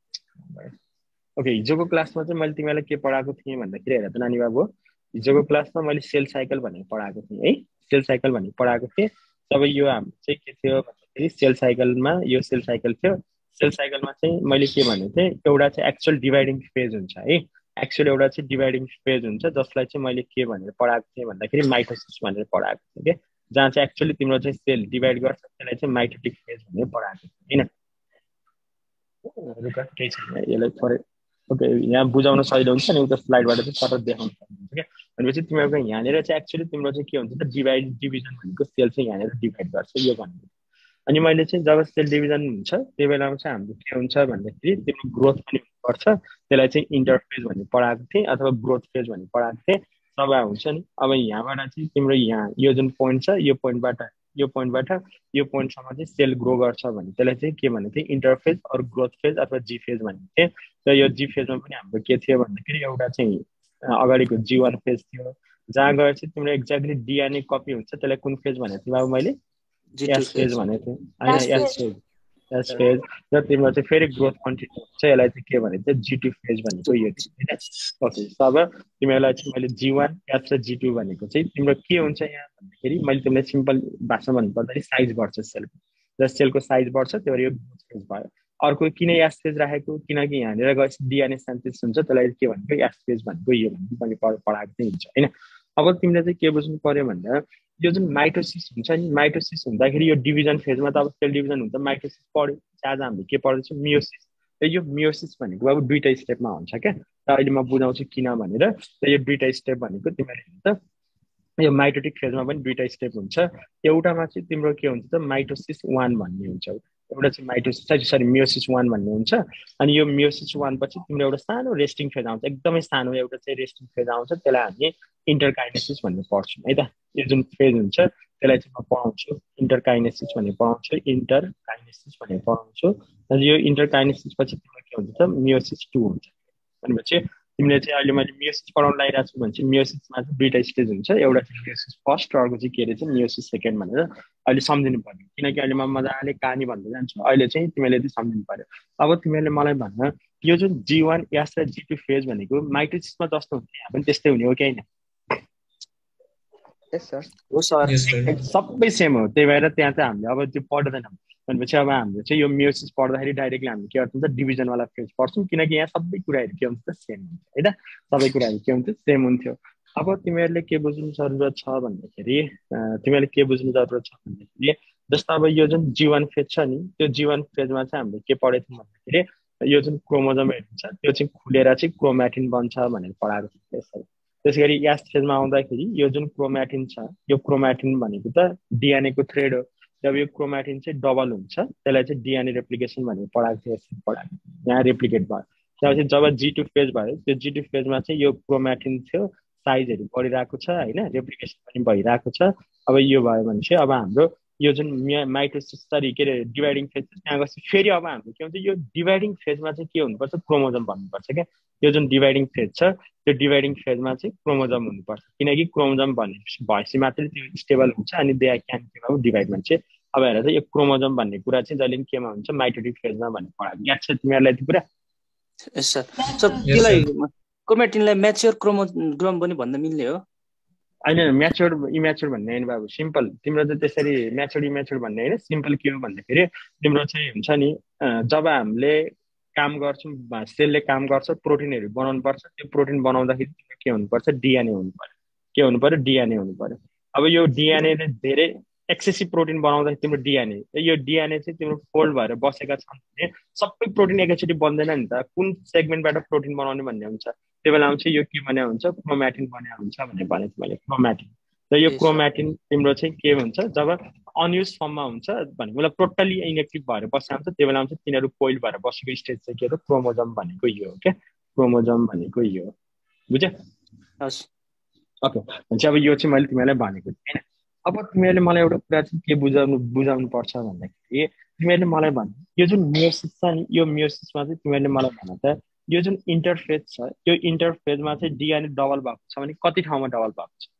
ओके हिजोको क्लासमा चाहिँ मैले तिमीहरूलाई के पढाएको थिएँ भन्दाखेरि हेर त नानी बाबु, हिजोको क्लासमा मैले सेल साइकल भनेर पढाएको थिएँ है, सेल साइकल भनेर पढाएको थिएँ। तब यो हाम्रो चाहिँ के थियो भन्दाखेरि सेल साइकलमा यो सेल साइकल थियो। सेल साइकलमा चाहिँ मैले के भनेको थिएँ, एउटा चाहिँ एक्चुअल डिभाइडिङ फेज हुन्छ है, एक्चुअल एउटा चाहिँ डिभाइडिङ फेज हुन्छ जसलाई चाहिँ मैले के भनेर पढाएको थिएँ भन्दाखेरि माइटोसिस भनेर पढाएको थिएँ कि, जहाँ चाहिँ एक्चुअली तिम्रो चाहिँ सेल डिभाइड गर्छ त्यसलाई चाहिँ माइटोटिक फेज भनेर पढाएको थिएँ होइन। रुका केही छैन यसलाई थोरै ओके यहाँ बुझाउन सजिलो हुन्छ नि, उता स्लाइडबाट चाहिँ सर देखाउन सक्नुहुन्छ क्या। भनेपछि तिमीहरूको यहाँनिर चाहिँ एक्चुअली तिम्रो चाहिँ के हुन्छ त डिभाइड डिभिजन भनेको सेल चाहिँ यहाँनिर डिभाइड गर्छ यो भन्नु। अनि मैले चाहिँ जब सेल डिभिजन हुन्छ त्यो बेलामा चाहिँ हाम्रो के हुन्छ भन्दाखेरि तिम्रो ग्रोथ पनि हुनुपर्छ, त्यसलाई चाहिँ इन्टरफेज भन्ने पढाएको थिएँ अथवा ग्रोथ फेज भन्ने पढाएको थिएँ। सबै हुन्छ नि अब यहाँबाट चाहिँ तिम्रो यहाँ यो जुन पोइन्ट छ यो पोइन्टबाट यो पोइन्टबाट यो पोइन्टसम्म चाहिँ सेल ग्रो गर्छ भने त्यसलाई चाहिँ के भनेको थिएँ इन्टरफेज अर ग्रोथ फेज अथवा जी फेज भनेको थिएँ। र यो जी फेजमा पनि हाम्रो के थियो भन्दाखेरि एउटा चाहिँ अगाडिको जी वान फेज थियो, जहाँ गएर चाहिँ तिम्रो एक्ज्याक्टली डिएनए कपी हुन्छ त्यसलाई कुन फेज भनेको थिएँ बाबु मैले, एस फेज भनेको थिएँ होइन, एस फेज एस फेज। र तिम्रो चाहिँ फेरि ग्रोथ कन्टिन्यू हुन्छ, यसलाई चाहिँ के भनेको थियो जी टू फेज भनेको यो थियो होइन। ओके अब तिमीहरूलाई चाहिँ मैले जी वान एस र जी टू भनेको चाहिँ तिम्रो के हुन्छ यहाँ भन्दाखेरि मैले तिमीलाई सिम्पल भाषामा भन्नुपर्दाखेरि साइज बढ्छ सेलको, र सेलको साइज बढ्छ त्यो यो ग्रोथ फेज भयो। अर्को किन एस फेज राखेको, किनकि यहाँनिर गएपछि डिएनए सिन्थेसिस हुन्छ त्यसलाई के भनेको एस फेज भनेको यो भनेको मैले पढाएको चाहिँ हुन्छ होइन। अब तिमीले चाहिँ के बुझ्नु पर्यो भन्दा यो जुन माइटोसिस हुन्छ नि, माइटोसिस हुँदाखेरि यो डिभिजन फेजमा त अब सेल डिभिजन हुन्छ, माइटोसिस पढ्यो, आज हामीले के पढ्दैछौँ मियोसिस। र यो मियोसिस भनेको अब दुईवटा स्टेपमा हुन्छ क्या, र अहिले म बुझाउँछु किन भनेर। र यो दुईवटा स्टेप भनेको तिमीले हेर्नु त यो माइटोटिक फेजमा पनि दुईवटा स्टेप हुन्छ। एउटामा चाहिँ तिम्रो के हुन्छ त माइटोसिस वान भन्ने हुन्छ, एउटा चाहिँ माइटोसिस सरी मियोसिस वान भन्ने हुन्छ। अनि यो मियोसिस वान पछि तिम्रो एउटा सानो रेस्टिङ फेज आउँछ, एकदमै सानो एउटा चाहिँ रेस्टिङ फेज आउँछ, त्यसलाई हामी इन्टरकाइनेसिस भन्ने पढ्छौँ है त। यो जुन फेज हुन्छ त्यसलाई चाहिँ म पढाउँछु इन्टरकाइनेसिस भन्ने पढाउँछु, इन्टरकाइनेसिस भन्ने पढाउँछु। अनि यो इन्टरकाइनेसिस पछि तिम्रो के हुन्छ त मियोसिस टू हुन्छ। भनेपछि तिमीले चाहिँ अहिले मैले मियोसिस पढाउन लागिरहेको छु भने चाहिँ मियोसिसमा चाहिँ दुईवटा स्टेज हुन्छ, एउटा चाहिँ मियोसिस फर्स्ट र अर्को चाहिँ के अरे चाहिँ मियोसिस सेकेन्ड भनेर अहिले सम्झिनु पर्यो। किनकि अहिले म मजाले कहानी भन्दै जान्छु, अहिले चाहिँ तिमीले चाहिँ सम्झिनु पर्यो। अब तिमीहरूले मलाई भन्न यो जुन जी वान एस र जी टू फेज भनेको माइटोसिसमा जस्तो हुन्छ यहाँ पनि त्यस्तै हुने हो कि होइन? सबै सेम हो, त्यही भएर त्यहाँ चाहिँ हामीले अब त्यो पढ्दैनौँ। भनेपछि अब हाम्रो चाहिँ यो मियोसिस पढ्दाखेरि डाइरेक्टली हामीले के गर्छौँ त डिभिजनवाला फेज पढ्छौँ, किनकि यहाँ सबै कुराहरू के हुन्छ त सेम हुन्छ है त, सबै कुराहरू के हुन्थ्यो सेम हुन्थ्यो। अब तिमीहरूले के बुझ्नु जरुरत छ भन्दाखेरि तिमीहरूले के बुझ्नु जरुरत छ भन्दाखेरि जस्तो अब यो जुन जीवन फेज छ नि, त्यो जीवन फेजमा चाहिँ हामीले के पढेको थियौँ भन्दाखेरि यो जुन क्रोमोजोमहरू हुन्छ त्यो चाहिँ खुलेर चाहिँ क्रोम्याटिन बन्छ भनेर पढाएको थियौँ त्यसरी। त्यसै गरी यस फेजमा आउँदाखेरि यो जुन क्रोम्याटिन छ यो क्रोम्याटिन भनेको त डिएनए को थ्रेड हो। जब यो क्रोम्याटिन चाहिँ डबल हुन्छ त्यसलाई चाहिँ डिएनए रेप्लिकेसन भनेर पढाएको थियो, यसरी पढाएको यहाँ रेप्लिकेट भयो। त्यसपछि जब जी टू फेज भयो त्यो जी टू फेजमा चाहिँ यो क्रोम्याटिन थियो साइजहरू बढिरहेको छ होइन, रेप्लिकेसन पनि भइरहेको छ। अब यो भयो भने चाहिँ अब हाम्रो यो जुन माइटोसिस सरी के अरे डिभाइडिङ फेज त्यहाँ गएपछि फेरि अब हाम्रो के हुन्छ यो डिभाइडिङ फेजमा चाहिँ के हुनुपर्छ क्रोमोजोम भन्नुपर्छ क्या। यो जुन डिभाइडिङ फेज छ त्यो डिभाइडिङ फेजमा चाहिँ क्रोमोजोम हुनुपर्छ, किनकि क्रोमोजोम भन्ने भएपछि मात्रै त्यो स्टेबल हुन्छ अनि दे क्यान के डिभाइड भन्छ। अब हेर चाहिँ यो क्रोमोजोम भन्ने कुरा चाहिँ जहिले पनि केमा हुन्छ माइटोटिक फेजमा भन्ने पढाएको याद छ तिमीहरूलाई त्यो कुरा? यस सर। सर त्यसलाई क्रोमेटिनलाई म्याच्योर क्रोमोजोम पनि भन्न मिल्ने हो? होइन म्याच्योर इम्याच्योर भन्ने होइन बाबु, सिम्पल तिम्रो चाहिँ त्यसरी म्याच्योर इम्याच्योर भन्ने होइन, सिम्पल के हो भन्दाखेरि तिम्रो चाहिँ हुन्छ नि जब हामीले काम गर्छौँ सेलले काम गर्छ प्रोटिनहरू बनाउनु पर्छ, त्यो प्रोटिन बनाउँदाखेरि तिम्रो के हुनुपर्छ डिएनए हुनु पर्यो, के हुनु पर्यो डिएनए हुनु पर्यो। अब यो डिएनएले धेरै एक्सेसिभ प्रोटिन बनाउँदाखेरि तिम्रो डिएनए यो डिएनए चाहिँ तिम्रो फोल्ड भएर बसेका छन् भने सबै प्रोटिन एकैचोटि बन्दैन नि त, कुन सेगमेन्टबाट प्रोटिन बनाउने भन्ने हुन्छ। त्यो बेलामा चाहिँ यो के बन्या हुन्छ क्रोम्याटिन बन्या हुन्छ भनेर भनेको मैले क्रोम्याटिन। र यो क्रोम्याटिन तिम्रो चाहिँ के हुन्छ जब अनयुज फर्ममा हुन्छ भने मतलब टोटल्ली इनएक्टिभ भएर बसेको हुन्छ त्यो बेलामा चाहिँ तिनीहरू कोइल भएर बसेको स्टेज चाहिँ के हो क्रोमोजम भनेको यो हो क्या क्रोमोजम भनेको यो हो बुझ्यो हस् ओके भनेपछि अब यो चाहिँ मैले तिमीलाई भनेको थिएँ हैन अब तिमीहरूले मलाई एउटा कुरा चाहिँ के बुझाउनु बुझाउनु पर्छ भन्दाखेरि तिमीहरूले मलाई भन् यो जुन मियोसिस छ नि यो मियोसिसमा चाहिँ तिमीहरूले मलाई भन त यो जुन इन्टरफेज छ यो इन्टरफेजमा चाहिँ डिएनए डबल भएको छ भने कति ठाउँमा डबल भएको छ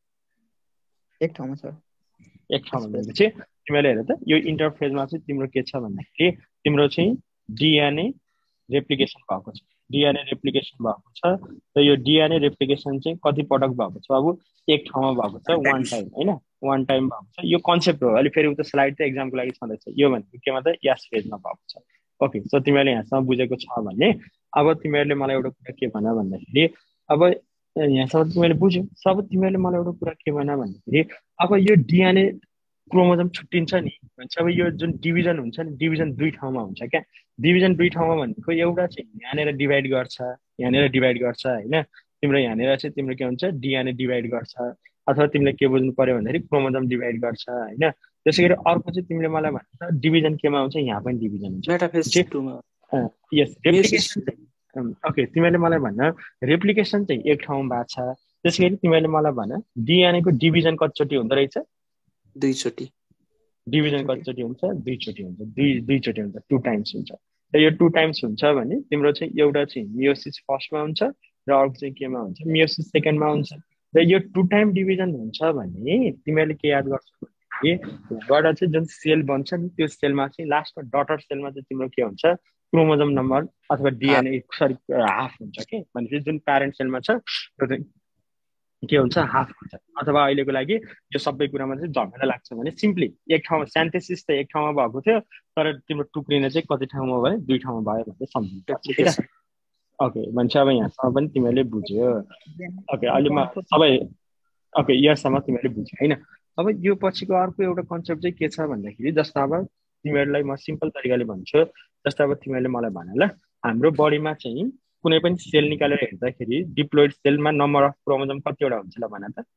एक ठाउँमा छ एक ठाउँमा भनेपछि तिमीहरूले हेर त यो इन्टरफेजमा चाहिँ तिम्रो के छ भन्दाखेरि तिम्रो चाहिँ डिएनए रेप्लिकेसन भएको छ डिएनए रेप्लिकेसन भएको छ र यो डिएनए रेप्लिकेसन चाहिँ कति पटक भएको छ अब एक ठाउँमा भएको छ वान टाइम हैन वान टाइम भएको छ यो कन्सेप्ट हो अहिले फेरि उता स्लाइड चाहिँ एक्जामको लागि छँदैछ यो भनेको केमा त यस फेजमा भएको छ ओके सो तिमीहरूले यहाँसम्म बुझेको छ भने अब तिमीहरूले मलाई एउटा कुरा के भन भन्दाखेरि अब यहाँसम्म तिमीहरूले बुझ्यौ सब तिमीहरूले मलाई एउटा कुरा के भन भन्दाखेरि अब यो डिएनए क्रोमोजम छुट्टिन्छ नि भन्छ अब यो जुन डिभिजन हुन्छ नि डिभिजन दुई ठाउँमा हुन्छ क्या डिभिजन दुई ठाउँमा भनेको एउटा चाहिँ यहाँनिर डिभाइड गर्छ यहाँनिर डिभाइड गर्छ होइन तिम्रो यहाँनिर चाहिँ तिम्रो के हुन्छ डिएनए डिभाइड गर्छ अथवा तिमीले के बुझ्नु पर्यो भन्दाखेरि क्रोमोजम डिभाइड गर्छ होइन त्यसै गरी अर्को चाहिँ तिमीले मलाई भन्छ डिभिजन केमा हुन्छ यहाँ पनि डिभिजन हुन्छ मेटाफेज टुमा यस रेप्लिकेसन ओके तिमीले मलाई भन्न रेप्लिकेसन चाहिँ एक ठाउँमा भएको छ त्यसै गरी तिमीले मलाई भन डिएनए को डिभिजन कतिचोटि हुँदो रहेछ दुईचोटि डिभिजन कतिचोटि हुन्छ दुईचोटि हुन्छ दुई दुईचोटि हुन्छ टु टाइम्स हुन्छ र यो टु टाइम्स हुन्छ भने तिम्रो चाहिँ एउटा चाहिँ मियोसिस फर्स्टमा हुन्छ र अर्को चाहिँ केमा हुन्छ मियोसिस सेकेन्डमा हुन्छ र यो टु टाइम डिभिजन हुन्छ भने तिमीहरूले के याद गर्छौ भने यहाँबाट चाहिँ जुन सेल बन्छ नि त्यो सेलमा चाहिँ लास्टमा डटर सेलमा चाहिँ तिम्रो के हुन्छ क्रोमोजम नम्बर अथवा डिएनए सरी हाफ हुन्छ के भनेपछि जुन प्यारेन्ट सेलमा छ त्यो चाहिँ के हुन्छ हाफ हुन्छ अथवा अहिलेको लागि यो सबै कुरामा चाहिँ झमेला लाग्छ भने सिम्पली एक ठाउँमा सेन्थेसिस त एक ठाउँमा भएको थियो तर तिम्रो टुक्रिने चाहिँ कति ठाउँमा भयो दुई ठाउँमा भयो भनेर सम्झिन्छ ओके भन्छ अब यहाँसम्म पनि तिमीहरूले बुझ्यो ओके अहिले म सबै ओके यहाँसम्म तिमीहरूले बुझ्यो होइन अब यो पछिको अर्को एउटा कन्सेप्ट चाहिँ के छ भन्दाखेरि जस्तो अब तिमीहरूलाई म सिम्पल तरिकाले भन्छु जस्तो अब तिमीहरूले मलाई भन ल हाम्रो बडीमा चाहिँ कुनै पनि सेल निकालेर हेर्दाखेरि डिप्लोइड सेलमा नम्बर अफ क्रोमोजम कतिवटा हुन्छ ल भन त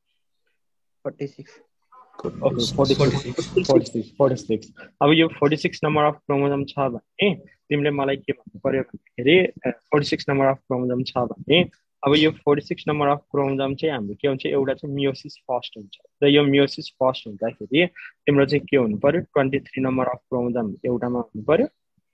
फोर्टी सिक्स फोर्टी सिक्स अब यो forty six number of chromosome छ भने तिमीले मलाई के भन्नु पर्यो भन्दाखेरि forty six number of chromosome छ भने अब यो forty six number of chromosome चाहिँ हाम्रो के हुन्छ एउटा चाहिँ मियोसिस फर्स्ट हुन्छ र यो मियोसिस फर्स्ट हुँदाखेरि तिम्रो चाहिँ के हुनु पर्यो twenty three number of chromosome एउटामा हुनु पर्यो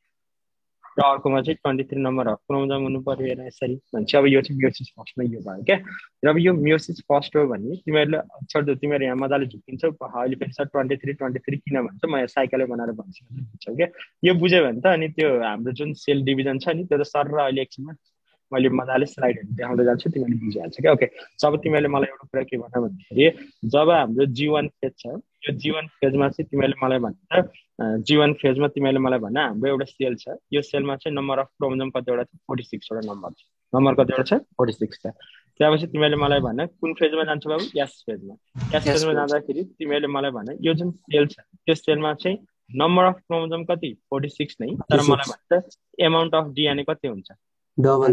र अर्कोमा चाहिँ twenty three number of chromosome हुनु पर्यो हेर यसरी भन्छ अब यो चाहिँ मियोसिस फर्स्टमा यो भयो क्या र अब यो मियोसिस फर्स्ट हो भने तिमीहरूले अक्षर तिमीहरू यहाँ मजाले झुकिन्छौ अहिले पनि sir twenty three twenty three किन भन्छ म यहाँ साइकलै बनाएर भन्छु बुझ्छौ क्या यो बुझ्यो भने त अनि त्यो हाम्रो जुन सेल डिभिजन छ नि त्यो त सर र अहिले एकछिनमा मैले मजाले स्लाइडहरू देखाउँदै जान्छु तिमीहरूले बुझिहाल्छ क्या ओके जब तिमीहरूले मलाई एउटा कुरा के भन भन्दाखेरि जब हाम्रो जीवन फेज छ यो जीवन फेजमा चाहिँ तिमीहरूले मलाई भन्छ जीवन फेजमा तिमीहरूले मलाई भन हाम्रो एउटा सेल छ यो सेलमा चाहिँ नम्बर अफ क्रोमोजम कतिवटा छ फोर्टी सिक्सवटा नम्बर छ नम्बर कतिवटा छ फोर्टी सिक्स छ त्यसपछि तिमीहरूले मलाई भन कुन फेजमा जान्छ बाबु यस फेजमा यस फेजमा जाँदाखेरि तिमीहरूले मलाई भन यो जुन सेल छ त्यो सेलमा चाहिँ नम्बर अफ क्रोमोजम कति फोर्टी सिक्स नै तर मलाई भन्छ एमाउन्ट अफ डिएनए कति हुन्छ डबल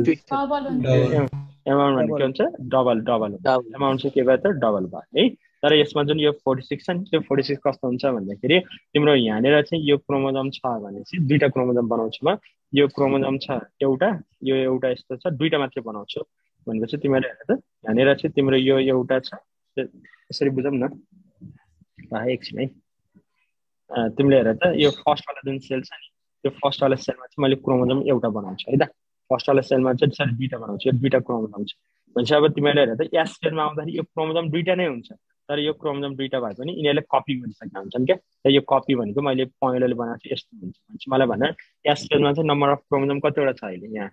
एमाउन्ट भने के हुन्छ डबल डबल एमाउन्ट चाहिँ के भयो त डबल भयो है तर यसमा जुन यो फोर्टी सिक्स छ नि त्यो फोर्टी सिक्स कस्तो हुन्छ भन्दाखेरि तिम्रो यहाँनिर चाहिँ यो क्रोमोजम छ भनेपछि दुईवटा क्रोमोजम बनाउँछु म यो क्रोमोजम छ एउटा यो एउटा यस्तो छ दुईवटा मात्रै बनाउँछु भनेपछि तिमीहरूले हेर त यहाँनिर चाहिँ तिम्रो यो एउटा छ यसरी बुझौँ न एकछिन है तिमीले हेर त यो फर्स्टवाला जुन सेल छ नि त्यो फर्स्टवाला सेलमा चाहिँ मैले क्रोमोजम एउटा बनाउँछु है त फर्स्टवाला सेलमा चाहिँ सरी दुईवटा बनाउँछु यो दुईवटा क्रोमोजम छ भनेपछि अब तिमीहरूले हेर त यस सेलमा आउँदाखेरि यो क्रोमोजम दुईवटा नै हुन्छ तर यो क्रोमोजम दुईवटा भए पनि यिनीहरूले कपी गरिसकेका हुन्छन् क्या र यो कपी भनेको मैले पहिलोले बनाएको छु यस्तो हुन्छ भनेपछि मलाई भन यस सेलमा चाहिँ नम्बर अफ क्रोमोजम कतिवटा छ अहिले यहाँ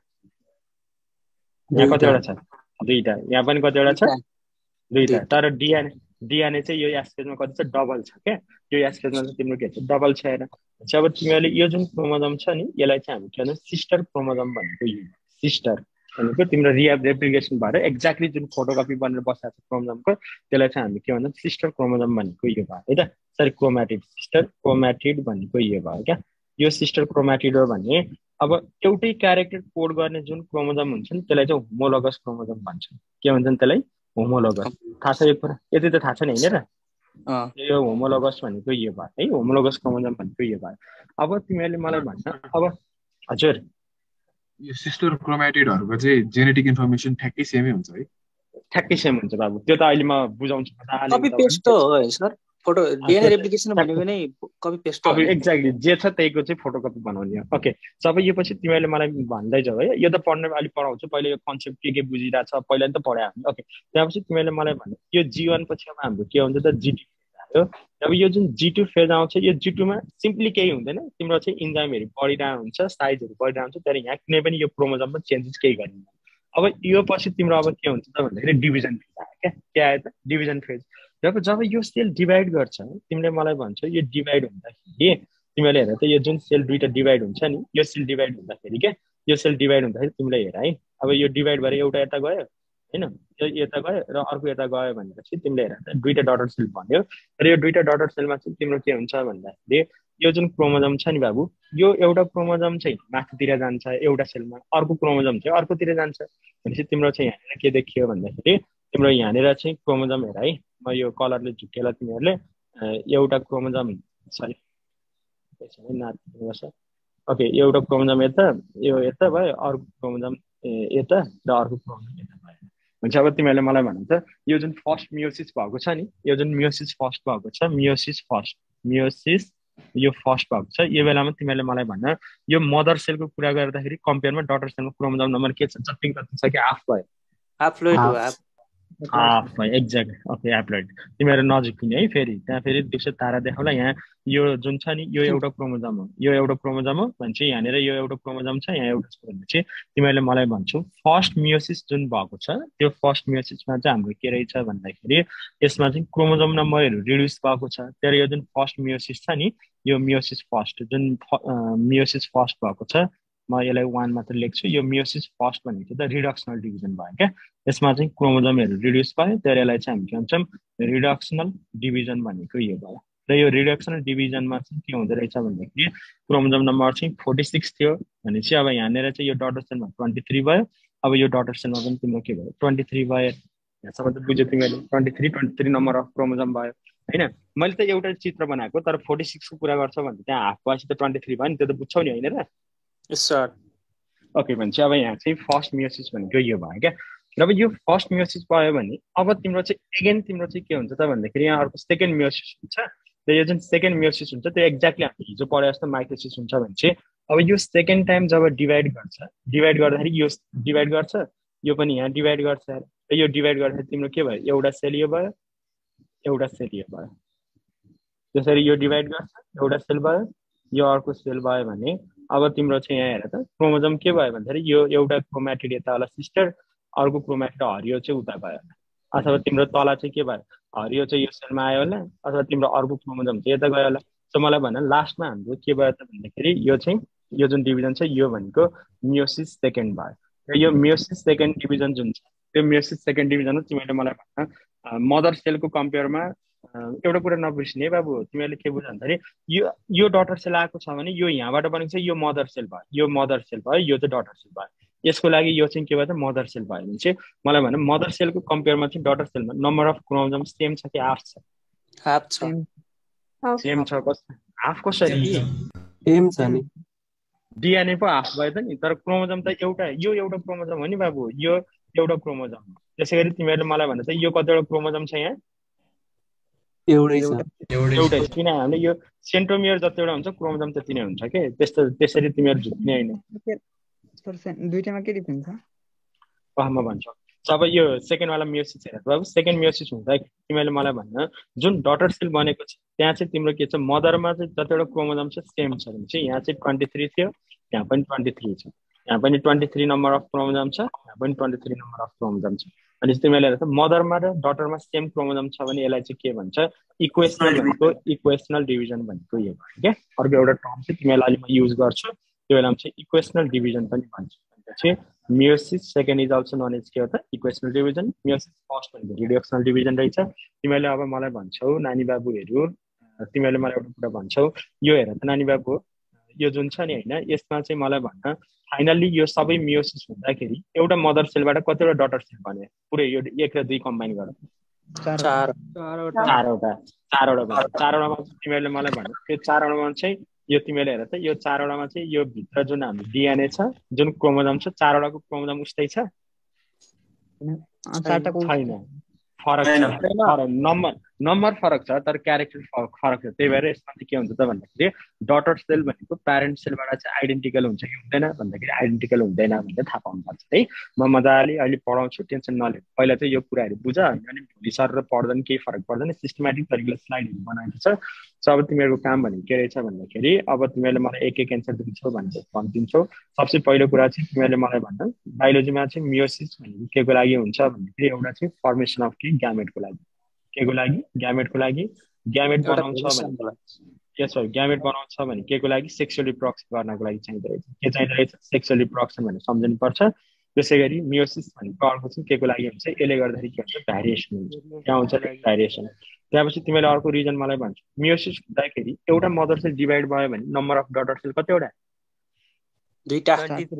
यहाँ कतिवटा छ दुईवटा यहाँ पनि कतिवटा छ दुईवटा तर डिएनए डिएनए चाहिँ यो यस फेजमा कति छ डबल छ क्या यो यस फेजमा चाहिँ तिम्रो के छ डबल छ हेर अब तिमीहरूले यो जुन क्रोमोजम छ नि यसलाई चाहिँ हामी के भन्छ सिस्टर क्रोमोजम भनेको यो सिस्टर भनेको तिम्रो रिया रेप्लिकेसन भएर एक्ज्याक्टली जुन फोटोकपी बनेर बसेको छ क्रोमोजमको त्यसलाई चाहिँ हामी के भन्छ सिस्टर क्रोमोजम भनेको यो भयो है त सरी क्रोमेटिड सिस्टर क्रोमेटिड भनेको यो भयो क्या यो सिस्टर क्रोमेटिड हो भने अब एउटै क्यारेक्टर कोड गर्ने जुन क्रोमोजम हुन्छ नि त्यसलाई चाहिँ होमोलोगस क्रोमोजम भन्छन् के भन्छन् त्यसलाई होमोलोगस थाहा छ यो कुरा यति त थाहा छ नि होइन र यो होमोलोगस भनेको यो भयो है, होमोलोगस क्रोमोजोम भनेको यो भयो। अब तिमीहरूले मलाई भन्छ अब हजुर यो सिस्टर क्रोमेटिडहरुको चाहिँ जेनेटिक इन्फर्मेसन ठ्याक्कै सेमै हुन्छ है? ठ्याक्कै सेम हुन्छ बाबु, त्यो त अहिले म बुझाउँछु मजाले। कपी पेस्ट त हो है सर, फोटो डिएनए रेप्लिकेसन भनेको नै कपी पेस्ट हो। एक्ज्याक्टली जे छ त्यहीको चाहिँ फोटोकपी बनाउने हो। ओके, जब यो पछि तिमीहरूले मलाई भन्दै जाऊ है, यो त पढ्ने अलिक पढाउँछु, पहिले यो कन्सेप्ट के के बुझिरहेको छ पहिला नि त पढायो हामी। ओके, त्यसपछि तिमीहरूले मलाई भन्नु यो जी वन पछि अब हाम्रो के हुन्छ त जी टू फेज आयो। अब यो जुन जी टू फेज आउँछ यो जी टू मा सिम्पली केही हुँदैन, तिम्रो चाहिँ इन्जाइमहरू बढिरहेको हुन्छ, साइजहरू बढिरहेको हुन्छ, तर यहाँ कुनै पनि यो क्रोमोजोममा चेन्जेस केही गरिँदैन। अब यो पछि तिम्रो अब के हुन्छ त भन्दाखेरि डिभिजन फेज आयो। क्या के आयो त डिभिजन फेज। जब जब यो सेल डिभाइड गर्छ तिमीले मलाई भन्छौ यो डिभाइड हुँदाखेरि तिमीले हेर त यो जुन सेल दुईटा डिभाइड हुन्छ नि, यो सेल डिभाइड हुँदाखेरि क्या यो सेल डिभाइड हुँदाखेरि तिमीले हेर है, अब यो डिभाइड भएर एउटा यता गयो हैन, यो यता गयो र अर्को यता गयो भनेपछि तिमीले हेर त दुईटा डटर सेल बन्यो। र यो दुईटा डटर सेलमा चाहिँ तिम्रो के हुन्छ भन्दाखेरि यो जुन क्रोमोजोम छ नि बाबु, यो एउटा क्रोमोजोम चाहिँ माथितिर जान्छ एउटा सेलमा, अर्को क्रोमोजोम चाहिँ अर्कोतिर जान्छ। भनेपछि तिम्रो चाहिँ यहाँनिर के देखियो भन्दाखेरि तिम्रो यहाँनिर चाहिँ क्रोमोजोम हेर है, म यो कलरले झुकेला तिमीहरूले एउटा क्रोमोजोम सरी नाच्नुपर्छ। ओके, एउटा क्रोमोजोम यता यो यता भयो, अर्को क्रोमोजोम यता र अर्को क्रोमोजोम यता भयो। हुन्छ अब तिमीहरूले मलाई भन्नुहुन्छ यो जुन फर्स्ट मियोसिस भएको छ नि, यो जुन मियोसिस फर्स्ट भएको छ, मियोसिस फर्स्ट मियोसिस यो फर्स्ट भएको छ, यो बेलामा तिमीहरूले मलाई भन्न यो मदर सेलको कुरा गर्दाखेरि कम्पेयरमा डटर सेलमा क्रोमोजोम नम्बर के छ? जति कति छ कि हाफ भयो, हाफ्लोइड हो, हाफ हाफ भयो एक्ज्याक्ट। Okay, haploid. तिमीहरू नजिक किन है, फेरि त्यहाँ फेरि दिउँसो तारा देखाउला। यहाँ यो जुन छ नि यो एउटा क्रोमोजोम हो, यो एउटा क्रोमोजोम हो भनेपछि यहाँनिर यो एउटा क्रोमोजोम छ, यहाँ एउटा छ भनेपछि तिमीहरूले मलाई भन्छौ फर्स्ट मियोसिस जुन भएको छ त्यो फर्स्ट मियोसिसमा चाहिँ हाम्रो के रहेछ भन्दाखेरि यसमा चाहिँ क्रोमोजोम नम्बरहरू रिड्युस भएको छ। तर यो जुन फर्स्ट मियोसिस छ नि, यो मियोसिस फर्स्ट जुन मियोसिस फर्स्ट भएको छ, म यसलाई वान मात्र लेख्छु, यो मियोसिस फर्स्ट भनेको त रिडक्सनल डिभिजन भयो क्या। यसमा चाहिँ क्रोमोजोमहरू रिड्युस भयो, तर यसलाई चाहिँ हामी के भन्छौँ रिडक्सनल डिभिजन भनेको यो भयो। र यो रिडक्सनल डिभिजनमा चाहिँ के हुँदो रहेछ भन्दाखेरि क्रोमोजोम नम्बर चाहिँ फोर्टी सिक्स थियो भनेपछि अब यहाँनिर चाहिँ यो डटर सेलमा ट्वेन्टी थ्री भयो। अब यो डटर सेलमा पनि तिम्रो के भयो ट्वेन्टी थ्री भयो। यहाँसम्म त बुझ्यो तिमीहरूले, twenty three twenty three number of chromosome भयो होइन। मैले त एउटा चित्र बनाएको तर फोर्टी सिक्सको कुरा गर्छ भने त्यहाँ हाफ भएपछि त ट्वेन्टी थ्री भयो नि, त्यो त बुझ्छौ नि होइन र? सर ओके, भनेपछि अब यहाँ चाहिँ फर्स्ट मियोसिस भनेको यो भयो क्या। अब यो फर्स्ट मियोसिस भयो भने अब तिम्रो चाहिँ एगेन तिम्रो चाहिँ के हुन्छ त भन्दाखेरि यहाँ अर्को सेकेन्ड मियोसिस हुन्छ। र यो जुन सेकेन्ड मियोसिस हुन्छ त्यो एक्ज्याक्टली हामीले हिजो पढे जस्तो माइटोसिस हुन्छ भने चाहिँ अब यो सेकेन्ड टाइम जब डिभाइड गर्छ, डिभाइड गर्दाखेरि यो डिभाइड गर्छ, यो पनि यहाँ डिभाइड गर्छ। र यो डिभाइड गर्दाखेरि तिम्रो के भयो एउटा सेल यो भयो, एउटा सेल यो भयो, त्यसरी यो डिभाइड गर्छ, एउटा सेल भयो, यो अर्को सेल भयो भने अब तिम्रो चाहिँ यहाँ हेर त क्रोमोजोम के भयो भन्दाखेरि यो एउटा क्रोमेटिड यता होला सिस्टर, अर्को क्रोमेटिड हरियो चाहिँ उता भयो, अथवा तिम्रो तल चाहिँ के भयो हरियो चाहिँ यो सेलमा आयो होला, अथवा तिम्रो अर्को क्रोमोजोम चाहिँ यता गयो होला। सो मलाई भन लास्टमा हाम्रो के भयो त भन्दाखेरि यो चाहिँ यो जुन डिभिजन छ यो भनेको मियोसिस सेकेन्ड भयो। र यो मियोसिस सेकेन्ड डिभिजन जुन छ त्यो मियोसिस सेकेन्ड डिभिजन तिमीले मलाई भन्न मदर सेलको कम्पेयरमा एउटा कुरा नबिर्सिने बाबु, तिमीहरूले के बुझ भन्दाखेरि यो यो डटर सेल आएको छ भने यो यहाँबाट बनेको छ यो मदर सेल भयो, यो मदर सेल भयो, यो चाहिँ डटर सेल भयो। यसको लागि यो चाहिँ के भयो त मदर सेल भयो भने चाहिँ मलाई भन मदर सेलको कम्पेयरमा चाहिँ डटर सेलमा नम्बर अफ क्रोमोजोम सेम छ कि हाफ छ? हाफ छ। सेम छ। कस्तो हाफ कसरी? सेम छ नि, डिएनए पो हाफ भयो त नि, तर क्रोमोजोम त एउटा, यो एउटा क्रोमोजोम हो नि बाबु, यो एउटा क्रोमोजोम हो। त्यसै गरी तिमीहरूले मलाई भन्छ यो कतिवटा क्रोमोजोम छ यहाँ? एउटै छ, एउटै। किन हामीले यो सेन्ट्रोमियर जतिवटा हुन्छ क्रोमोजोम त्यति नै हुन्छ के, त्यस्तो त्यसरी तिमीहरू झुक्ने होइन। दुईटामा के डिफरेन्स छ? म भन्छु जब यो सेकेन्डवाला मियोसिस हेर बाबु, सेकेन्ड मियोसिस हुँदा तिमीहरूले मलाई भन्न जुन डटर सेल बनेको छ त्यहाँ चाहिँ तिम्रो के छ मदरमा चाहिँ जतिवटा क्रोमोजोम छ सेम छ भने चाहिँ यहाँ चाहिँ ट्वेन्टी थ्री थियो, यहाँ पनि ट्वेन्टी थ्री छ, यहाँ पनि twenty three number of chromosome छ, यहाँ पनि twenty three number of chromosome छ। अनि तिमीहरूले हेर त मदरमा र डटरमा सेम क्रोमोजोम छ भने यसलाई चाहिँ के भन्छ इक्वेसनल भनेको, इक्वेसनल डिभिजन भनेको यो भयो क्या। अर्को एउटा टर्म चाहिँ तिमीहरूलाई अहिले म युज गर्छु, त्यो बेलामा चाहिँ इक्वेसनल डिभिजन पनि भन्छ। भनेपछि meiosis second is also known as के हो त इक्वेसनल डिभिजन, मियोसिस फर्स्ट भनेको रिडक्सनल डिभिजन रहेछ। तिमीहरूले अब मलाई भन्छौ नानी बाबुहरू, तिमीहरूले मलाई एउटा कुरा भन्छौ यो हेर त नानी बाबु, यो जुन छ नि होइन यसमा चाहिँ मलाई भन्न फाइनल्ली यो सबै मियोसिस हुँदाखेरि एउटा मदर सेलबाट कतिवटा डटर सेल बने पुरै यो एक र दुई कम्बाइन गरेर? चार चारवटा चारवटा चारवटा भन्छ चारवटामा चाहिँ तिमीहरूले मलाई भन्नु त्यो चारवटामा चाहिँ यो तिमीले हेर त यो चारवटामा चाहिँ यो भित्र जुन हाम्रो डिएनए छ जुन क्रोमोजोम छ चारवटाको क्रोमोजोम उस्तै छ छैन फरक छ फरक नम्बर नम्बर फरक छ तर क्यारेक्टर फरक छ त्यही भएर यसमा चाहिँ के हुन्छ त भन्दाखेरि डटर सेल भनेको प्यारेन्ट सेलबाट चाहिँ आइडेन्टिकल हुन्छ कि हुँदैन भन्दाखेरि आइडेन्टिकल हुँदैन भनेर थाहा पाउनुपर्छ है म मजाले अहिले पढाउँछु टेन्सन नलिनु पहिला चाहिँ यो कुराहरू बुझ अनि भोलि सर र पढ्दैन केही फरक पर्दैन सिस्टमेटिक तरिकाले स्लाइडहरू बनाएको छ सो अब तिमीहरूको काम भनेको के रहेछ भन्दाखेरि अब तिमीहरूले मलाई एक एक एन्सर दिन्छौ भनेर भनिदिन्छौ सबसे पहिलो कुरा चाहिँ तिमीहरूले मलाई भन्न बायोलोजीमा चाहिँ मियोसिस भनेको के को लागि हुन्छ भन्दाखेरि एउटा चाहिँ फर्मेसन अफ के ग्यामेटको लागि के को लागि ग्यामेटको लागि ग्यामेट बनाउँछ भने यस हो ग्यामेट बनाउँछ भने के को लागि सेक्सुअल रिप्रोडक्सन गर्नको लागि चाहिँदो रहेछ के चाहिँदो रहेछ सेक्सुअल रिप्रोडक्सन भनेर सम्झिनुपर्छ त्यसै गरी मियोसिस भनेको अर्को चाहिँ के को लागि हुन्छ यसले गर्दाखेरि के हुन्छ भ्यारिएसन हुन्छ त्यहाँ हुन्छ भ्यारिएसन त्यसपछि तिमीले अर्को रिजन मलाई भन्छ मियोसिस हुँदाखेरि एउटा मदर सेल डिभाइड भयो भने नम्बर अफ डटर सेल कतिवटा दुईटा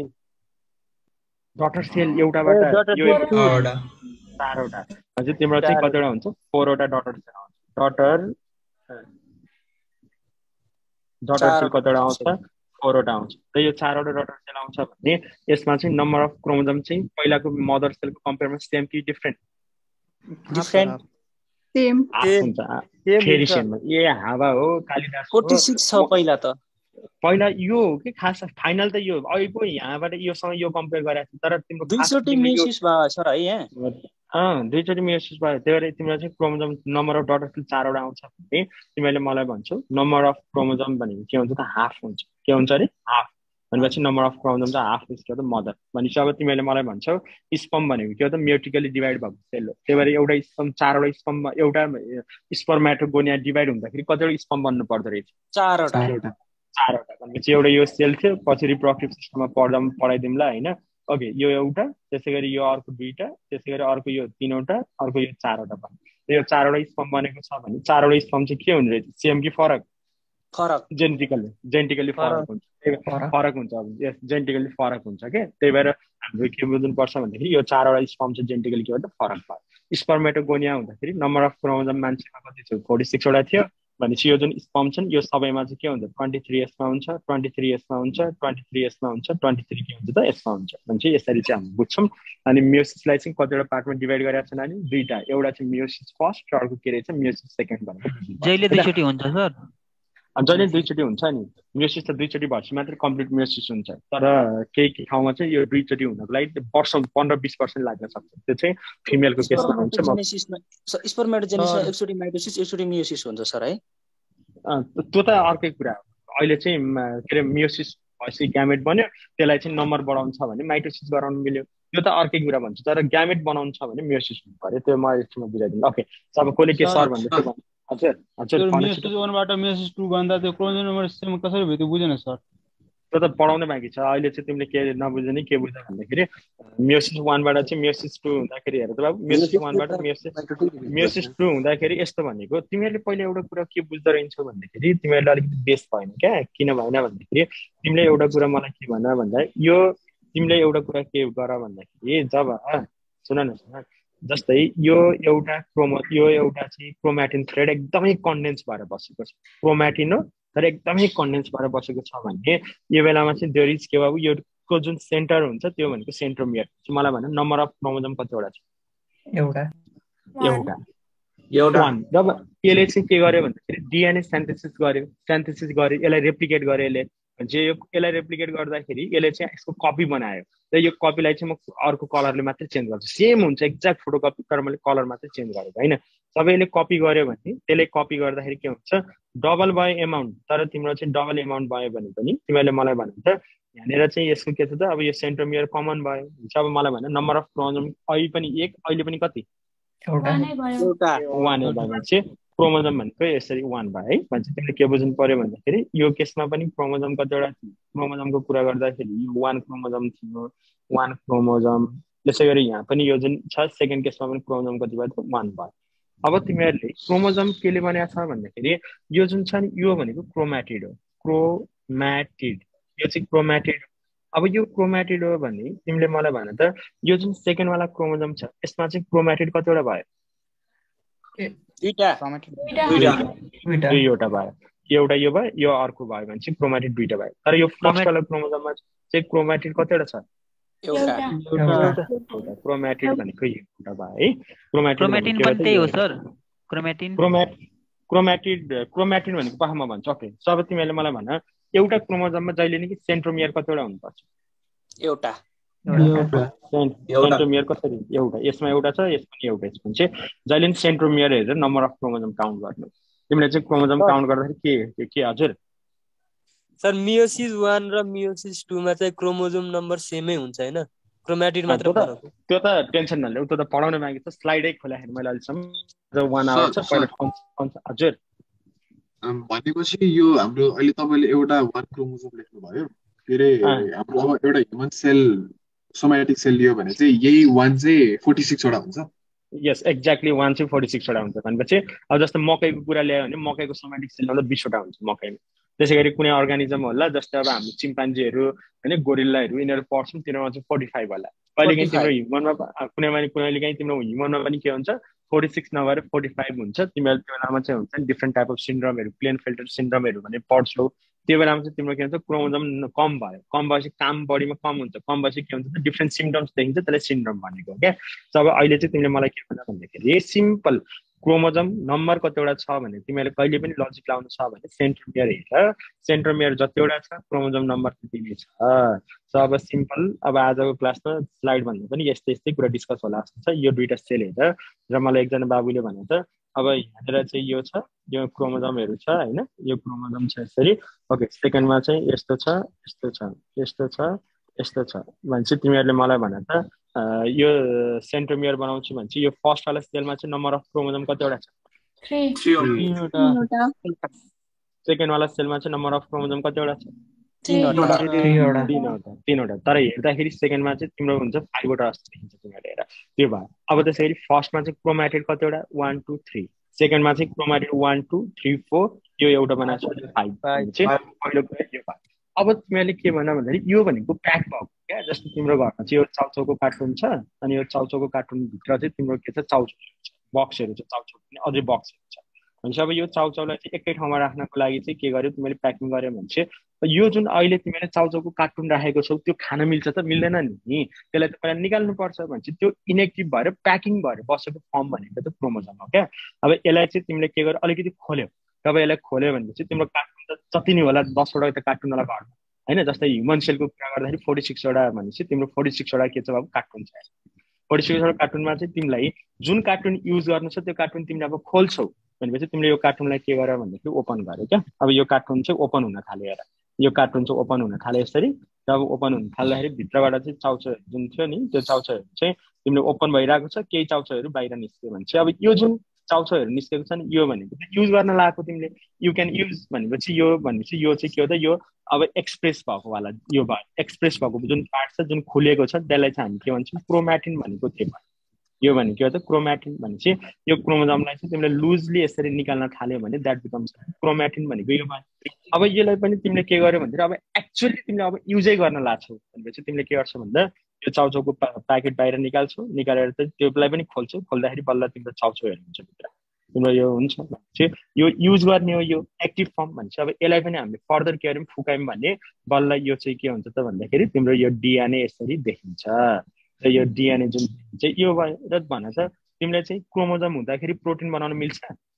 डटर सेल एउटाबाट यो चारवटा हजुर तिम्रो चाहिँ कतिवटा हुन्छ फोरवटा डटर सेल आउँछ डटर डटर सेल कतिवटा आउँछ फोरवटा आउँछ र यो चारवटा डटर सेल आउँछ भने यसमा चाहिँ नम्बर अफ क्रोमोजोम चाहिँ पहिलाको मदर सेलको कम्पेयरमा सेम कि डिफ्रेन्ट डिफ्रेन्ट सेम हुन्छ फेरि सेम ए हावा हो कालिदास छियालीस छ पहिला त पहिला यो हो कि खास फाइनल त यो अहिले पो यहाँबाट योसँग यो कम्पेयर गरेको छ तर तिम्रो दुईचोटि मियोसिस भयो सर है यहाँ अँ दुईचोटि मियोसिस भयो त्यही भएर तिमीलाई चाहिँ chromosome number of daughter cell चारवटा आउँछ भने तिमीले मलाई भन्छौ नम्बर अफ क्रोमोजोम भनेको के हुन्छ त हाफ हुन्छ के हुन्छ अरे हाफ भनेपछि नम्बर अफ क्रोमोजोम चाहिँ हाफ इज के हो त मदर भनेपछि अब तिमीले मलाई भन्छौ स्पर्म भनेको के हो त म्योटिकली डिभाइड भएको सेल हो त्यही भएर एउटा स्पर्म चारवटा स्पर्ममा एउटा स्पर्मेटोगोनिया डिभाइड हुँदाखेरि कतिवटा स्पर्म बन्नु पर्दो रहेछ चारवटा चारवटा भनेपछि एउटा यो सेल थियो पछि रिप्रोडक्टिभ सिस्टममा पढ्दा पढाइदिउँला होइन ओके यो एउटा त्यसै गरी यो अर्को दुईटा त्यसै गरी अर्को यो तिनवटा अर्को यो चारवटा भयो यो चारवटा स्पर्म बनेको छ भने चारवटा स्पर्म चाहिँ के हुने रहेछ सेम कि फरक फरक जेनेटिकली जेनेटिकली फरक हुन्छ फरक हुन्छ अब यस जेनेटिकली फरक हुन्छ के त्यही भएर हाम्रो के बुझ्नुपर्छ भन्दाखेरि यो चारवटा स्पर्म चाहिँ जेनेटिकली के हो त फरक भयो स्पर्मेटोगोनिया हुँदाखेरि नम्बर अफ क्रोमोजोम मान्छेमा कति थियो फोर्टी सिक्सवटा थियो भनेपछि यो जुन स्पर्म छ यो सबैमा चाहिँ के हुन्छ ट्वेन्टी थ्री यसमा हुन्छ ट्वेन्टी थ्री यसमा हुन्छ ट्वेन्टी थ्री यसमा हुन्छ ट्वेन्टी थ्री के हुन्छ त यसमा हुन्छ भनेपछि यसरी चाहिँ हामी बुझ्छौँ अनि मियोसिसलाई चाहिँ कतिवटा पार्टमा डिभाइड गरेका छन् अनि दुईटा एउटा चाहिँ मियोसिस फर्स्ट र अर्को के रहेछ मियोसिस सेकेन्ड भनेर जहिले दुईचोटि हुन्छ सर जहिले दुईचोटि हुन्छ नि मियोसिस त दुईचोटि भएपछि मात्रै कम्प्लिट मियोसिस हुन्छ तर केही केही ठाउँमा चाहिँ यो दुईचोटि हुनको लागि वर्ष पन्ध्र बिस पर्सेन्ट लाग्न सक्छ त्यो चाहिँ फिमेलको केसमा हुन्छ स्पर्मेटोजेनेसिसमा एकचोटि माइटोसिस एकचोटि मियोसिस हुन्छ सर है त्यो त अर्कै कुरा हो अहिले चाहिँ के अरे मियोसिस भएपछि ग्यामेट बन्यो त्यसलाई चाहिँ नम्बर बढाउनु छ भने माइटोसिस गराउनु मिल्यो त्यो त अर्कै कुरा भन्छ तर ग्यामेट बनाउनु छ भने मियोसिस हुनु पर्यो त्यो म एकछिनमा बुझाइदिनु ओके अब कसले के सर भन्दै थियो हजुर हजुर मियोसिस वानबाट मियोसिस टू भन्दा त्यो क्रोमोजोम नम्बर सिस्टम कसरी भयो त्यो बुझेन सर त्यो त पढाउनै बाँकी छ अहिले चाहिँ तिमीले के नबुझ्ने नि के बुझ्छ भन्दाखेरि मियोसिस वानबाट चाहिँ मियोसिस टू हुँदाखेरि हेर त बाबु मियोसिस वानबाट मियोसिस मियोसिस टू हुँदाखेरि यस्तो भनेको तिमीहरूले पहिला एउटा कुरा के बुझ्दो रहेछौ भन्दाखेरि तिमीहरूले अलिकति बेस भएन क्या किन भएन भन्दाखेरि तिमीले एउटा कुरा मलाई के भन भन्दा यो तिमीले एउटा कुरा के गर भन्दाखेरि जब सुन न सुन जस्तै यो एउटा क्रोमो यो एउटा चाहिँ क्रोम्याटिन थ्रेड एकदमै कन्डेन्स भएर बसेको छ क्रोम्याटिन हो तर एकदमै कन्डेन्स भएर बसेको छ भने यो बेलामा चाहिँ देयर इज के बाबु योको जुन सेन्टर हुन्छ त्यो भनेको सेन्ट्रोमियर मलाई भन नम्बर अफ क्रोमोजोम कतिवटा छ एउटा एउटा एउटा जब यसले चाहिँ के गर्यो भन्दाखेरि डिएनए सेन्थेसिस गर्यो सेन्थेसिस गर्यो यसलाई रेप्लिकेट गर्यो यसले जे यो यसलाई रेप्लिकेट गर्दाखेरि यसले चाहिँ यसको कपी बनायो र यो कपीलाई चाहिँ म अर्को कलरले मात्रै चेन्ज गर्छु सेम हुन्छ एक्ज्याक्ट फोटोकपी तर मैले कलर मात्रै चेन्ज गरेको होइन सबैले कपी गर्यो भने त्यसले कपी गर्दाखेरि के हुन्छ डबल भयो एमाउन्ट तर तिम्रो चाहिँ डबल एमाउन्ट भयो भने पनि तिमीले मलाई भन्नु त यहाँनिर चाहिँ यसको के छ त अब यो सेन्ट्रोमियर कमन भयो हुन्छ अब मलाई भन नम्बर अफ क्रोमोजोम अहिले पनि एक अहिले पनि कति एउटा वान भएपछि क्रोमोजोम भनेको यसरी वान भयो है भन्छ तिमीले के बुझ्नु पर्यो भन्दाखेरि यो केसमा पनि क्रोमोजोम कतिवटा थियो क्रोमोजोमको कुरा गर्दाखेरि यो वान क्रोमोजोम थियो वान क्रोमोजोम त्यसै गरी यहाँ पनि यो जुन छ सेकेन्ड केसमा पनि क्रोमोजोम कति भयो त वान भयो अब तिमीहरूले क्रोमोजोम केले बनाएको छ भन्दाखेरि यो जुन छ नि यो भनेको क्रोम्याटिड हो क्रोम्याटिड यो चाहिँ क्रोम्याटिड अब यो क्रोम्याटिड हो भने तिमीले मलाई भन त यो जुन सेकेन्ड वाला क्रोमोजोम छ यसमा चाहिँ क्रोम्याटिड कतिवटा भयो दुईटा दुईवटा भयो एउटा यो भयो यो अर्को भयो भने चाहिँ क्रोमेटिड दुईटा भयो तर यो फर्स्ट वाला क्रोमोजोममा चाहिँ क्रोमेटिड कतिवटा छ एउटा एउटा क्रोमेटिड भनेको एउटा भयो है क्रोमेटिन पनि त्यही हो sir chromatin chromate chromatid chromatin भनेको पाखमा भन्छ ओके सब तिमीले मलाई भन एउटा क्रोमोजोममा जहिले नि सेन्ट्रोमियर कतिवटा हुनुपर्छ एउटा सेन्ट्रोमियर कसरी एउटा यसमा एउटा छ यसमा नि एउटा यसमा चाहिँ जहिले नि सेन्ट्रोमियर हेरेर नम्बर अफ क्रोमोजोम काउन्ट गर्नु तिमीले चाहिँ क्रोमोजोम काउन्ट गर्दाखेरि के के हजुर सर मियोसिस one र मियोसिस two मा चाहिँ क्रोमोजोम नम्बर सेमै हुन्छ हैन क्रोमेटिड मात्र फरक हो त्यो त टेन्सन नलिनु त्यो त पढाउन मागे त स्लाइडै खोलाखेरि मैले अहिलेसम्म one आवर छ पहिला हजुर भनेपछि यो हाम्रो अहिले तपाईले एउटा one क्रोमोजोम लेख्नु भयो फेरि हाम्रो अब एउटा ह्युमन सेल सोमेटिक सेल लियो भने चाहिँ यही one चाहिँ forty-six वटा हुन्छ यस एक्ज्याक्टली one चाहिँ forty-six वटा हुन्छ भनेपछि अब जस्तो मकैको कुरा ल्यायो भने मकैको सोमेटिक सेल त बीस वटा हुन्छ मकैमा त्यसैगरी कुनै अर्गानिजम होला जस्तै अब हाम्रो चिम्पान्जीहरू हैन गोरिल्लाहरू यिनीहरू पढ्छौं तिनीहरुमा चाहिँ forty-five होला कहिलेकाहीँ तिम्रो ह्युमनमा कुनैमा कहिलेकाहीँ तिम्रो ह्युमनमा पनि के हुन्छ forty-six नभएर forty-five हुन्छ तिमीहरु त्यो बेलामा चाहिँ हुन्छ डिफरेन्ट टाइप अफ सिन्ड्रोमहरु प्लेन फिल्टर सिन्ड्रोमहरु भन्ने पढ्छौ त्यो बेलामा चाहिँ तिम्रो के हुन्छ क्रोमोजोम कम भयो कम भएपछि काम बडीमा कम हुन्छ कम भएपछि के हुन्छ डिफरेन्ट सिम्पटम्स देखिन्छ त्यसलाई सिन्ड्रोम भनेको क्या जब अहिले चाहिँ तिमीले मलाई के भन्न भन्दाखेरि सिम्पल क्रोमोजोम नम्बर कतिवटा छ भने तिमीले कहिले पनि लजिक लाउनु छ भने सेन्ट्रोमियर हेर सेन्ट्रोमियर जतिवटा छ क्रोमोजोम नम्बर त्यति नै छ सो अब सिम्पल अब आजको क्लासमा स्लाइड भन्दा पनि यस्तै यस्तै कुरा डिस्कस होला जस्तो छ यो दुईटा सेल हेर र मलाई एकजना बाबुले भने त अब यहाँनिर चाहिँ यो छ यो क्रोमोजोमहरु छ हैन यो क्रोमोजोम छ यसरी ओके सेकेन्डमा चाहिँ यस्तो छ यस्तो छ यस्तो छ यस्तो छ भन्छ तिमीहरुले मलाई भने त यो सेन्ट्रोमियर बनाउँछु भन्छ यो फर्स्ट वाला सेलमा चाहिँ नम्बर अफ क्रोमोजोम कतिवटा छ three तीनवटा सेकेन्ड वाला सेलमा चाहिँ नम्बर अफ क्रोमोजोम कतिवटा छ तीनवटा तीनवटा तीनवटा तीनवटा तर हेर्दाखेरि सेकेन्डमा चाहिँ तिम्रो हुन्छ फाइभ वटा जस्तो देखिन्छ तिमीहरुले हेर त्यो भयो अब त्यसैगरी फर्स्टमा चाहिँ क्रोमेटिड कतिवटा one two three सेकेन्डमा चाहिँ chromatid one two three four यो एउटा बनाएको छ five चाहिँ पहिलो कुरा यो भयो अब तिमीले के भन्न भन्दाखेरि यो भनेको प्याक भएको क्या जस्तो तिम्रो घरमा चाहिँ यो चाउचाउको कार्टुन छ अनि यो चाउचाउको कार्टुन भित्र चाहिँ तिम्रो के छ चाउचाउ छ बक्सहरु छ चाउचाउ पनि अझै बक्सहरु छ भनेपछि अब यो चाउचाउलाई चाहिँ एकै ठाउँमा राख्नको लागि चाहिँ के गर्यो तिमीले प्याकिङ गर्यो भने चाहिँ यो जुन अहिले तिमीले चाउचाउको कार्टुन राखेको छौ त्यो खान मिल्छ त मिल्दैन नि त्यसलाई त पहिला निकाल्नु पर्छ भने चाहिँ त्यो इनेक्टिभ भएर प्याकिङ भएर बसेको फर्म भनेको त क्रोमोजोम हो क्या अब यसलाई चाहिँ तिमीले के गर्यो अलिकति खोल्यो तब यसलाई खोल्यो भनेपछि तिम्रो कार्टुन त जति नै होला दस वटा त कार्टुन होला घरमा हैन जस्तै ह्युमन सेलको कुरा गर्दाखेरि forty-six वटा भनेपछि तिम्रो forty-six वटा के छ अब कार्टुन छ forty-six वटा कार्टुनमा चाहिँ तिमीलाई जुन कार्टुन युज गर्नु छ त्यो कार्टुन तिमीले अब खोल्छौ भनेपछि तिमीले यो कार्टुनलाई के गर भन्दाखेरि ओपन गर्यो क्या अब यो कार्टुन चाहिँ ओपन हुन थाल्यो हेर यो कार्टुन चाहिँ ओपन हुन थाल्यो यसरी जब ओपन हुन थाल्दाखेरि भित्रबाट चाहिँ चाउचाउ जुन थियो नि त्यो चाउचाउहरु चाहिँ तिमीले ओपन भइरहेको छ केही चाउचाउहरु बाहिर निस्क्यो भने चाहिँ अब यो जुन चाउचाउहरु निस्केको छ नि यो भनेको युज गर्न लागेको तिमीले यु क्यान युज भनेपछि यो भनेपछि यो चाहिँ के हो त यो अब एक्सप्रेस भएको वाला यो भयो एक्सप्रेस भएको जुन पार्ट छ जुन खुलेको छ त्यसलाई चाहिँ हामी के भन्छौँ क्रोमेटिन भनेको थियो यो भनेको के हो त क्रोमेटिन भनेपछि यो क्रोमोजोमलाई चाहिँ तिमीले लुजली यसरी निकाल्न थाल्यो भने द्याट बिकम्स क्रोमेटिन भनेको यो भयो अब यसलाई पनि तिमीले के गर्यो भन्दाखेरि अब एक्चुअली तिमीले अब युजै गर्न लाग्छौ भनेपछि तिमीले के गर्छौ भन्दा यो चाउचाउको प्याकेट बाहिर निकाल्छौ निकालेर चाहिँ त्यसलाई पनि खोल्छौ खोल्दाखेरि बल्ल तिम्रो चाउचाउहरु हुन्छ भित्र तिम्रो यो हुन्छ भनेपछि यो युज गर्ने हो यो एक्टिभ फर्म भन्छ अब यसलाई पनि हामीले फर्दर के गर्यौं फुकायौं भने बल्ल यो चाहिँ के हुन्छ त भन्दाखेरि तिम्रो यो डीएनए यसरी देखिन्छ र यो डीएनए जुन चाहिँ यो भयो र भन त तिमीले चाहिँ क्रोमोजोम हुँदाखेरि प्रोटिन बनाउन मिल्छ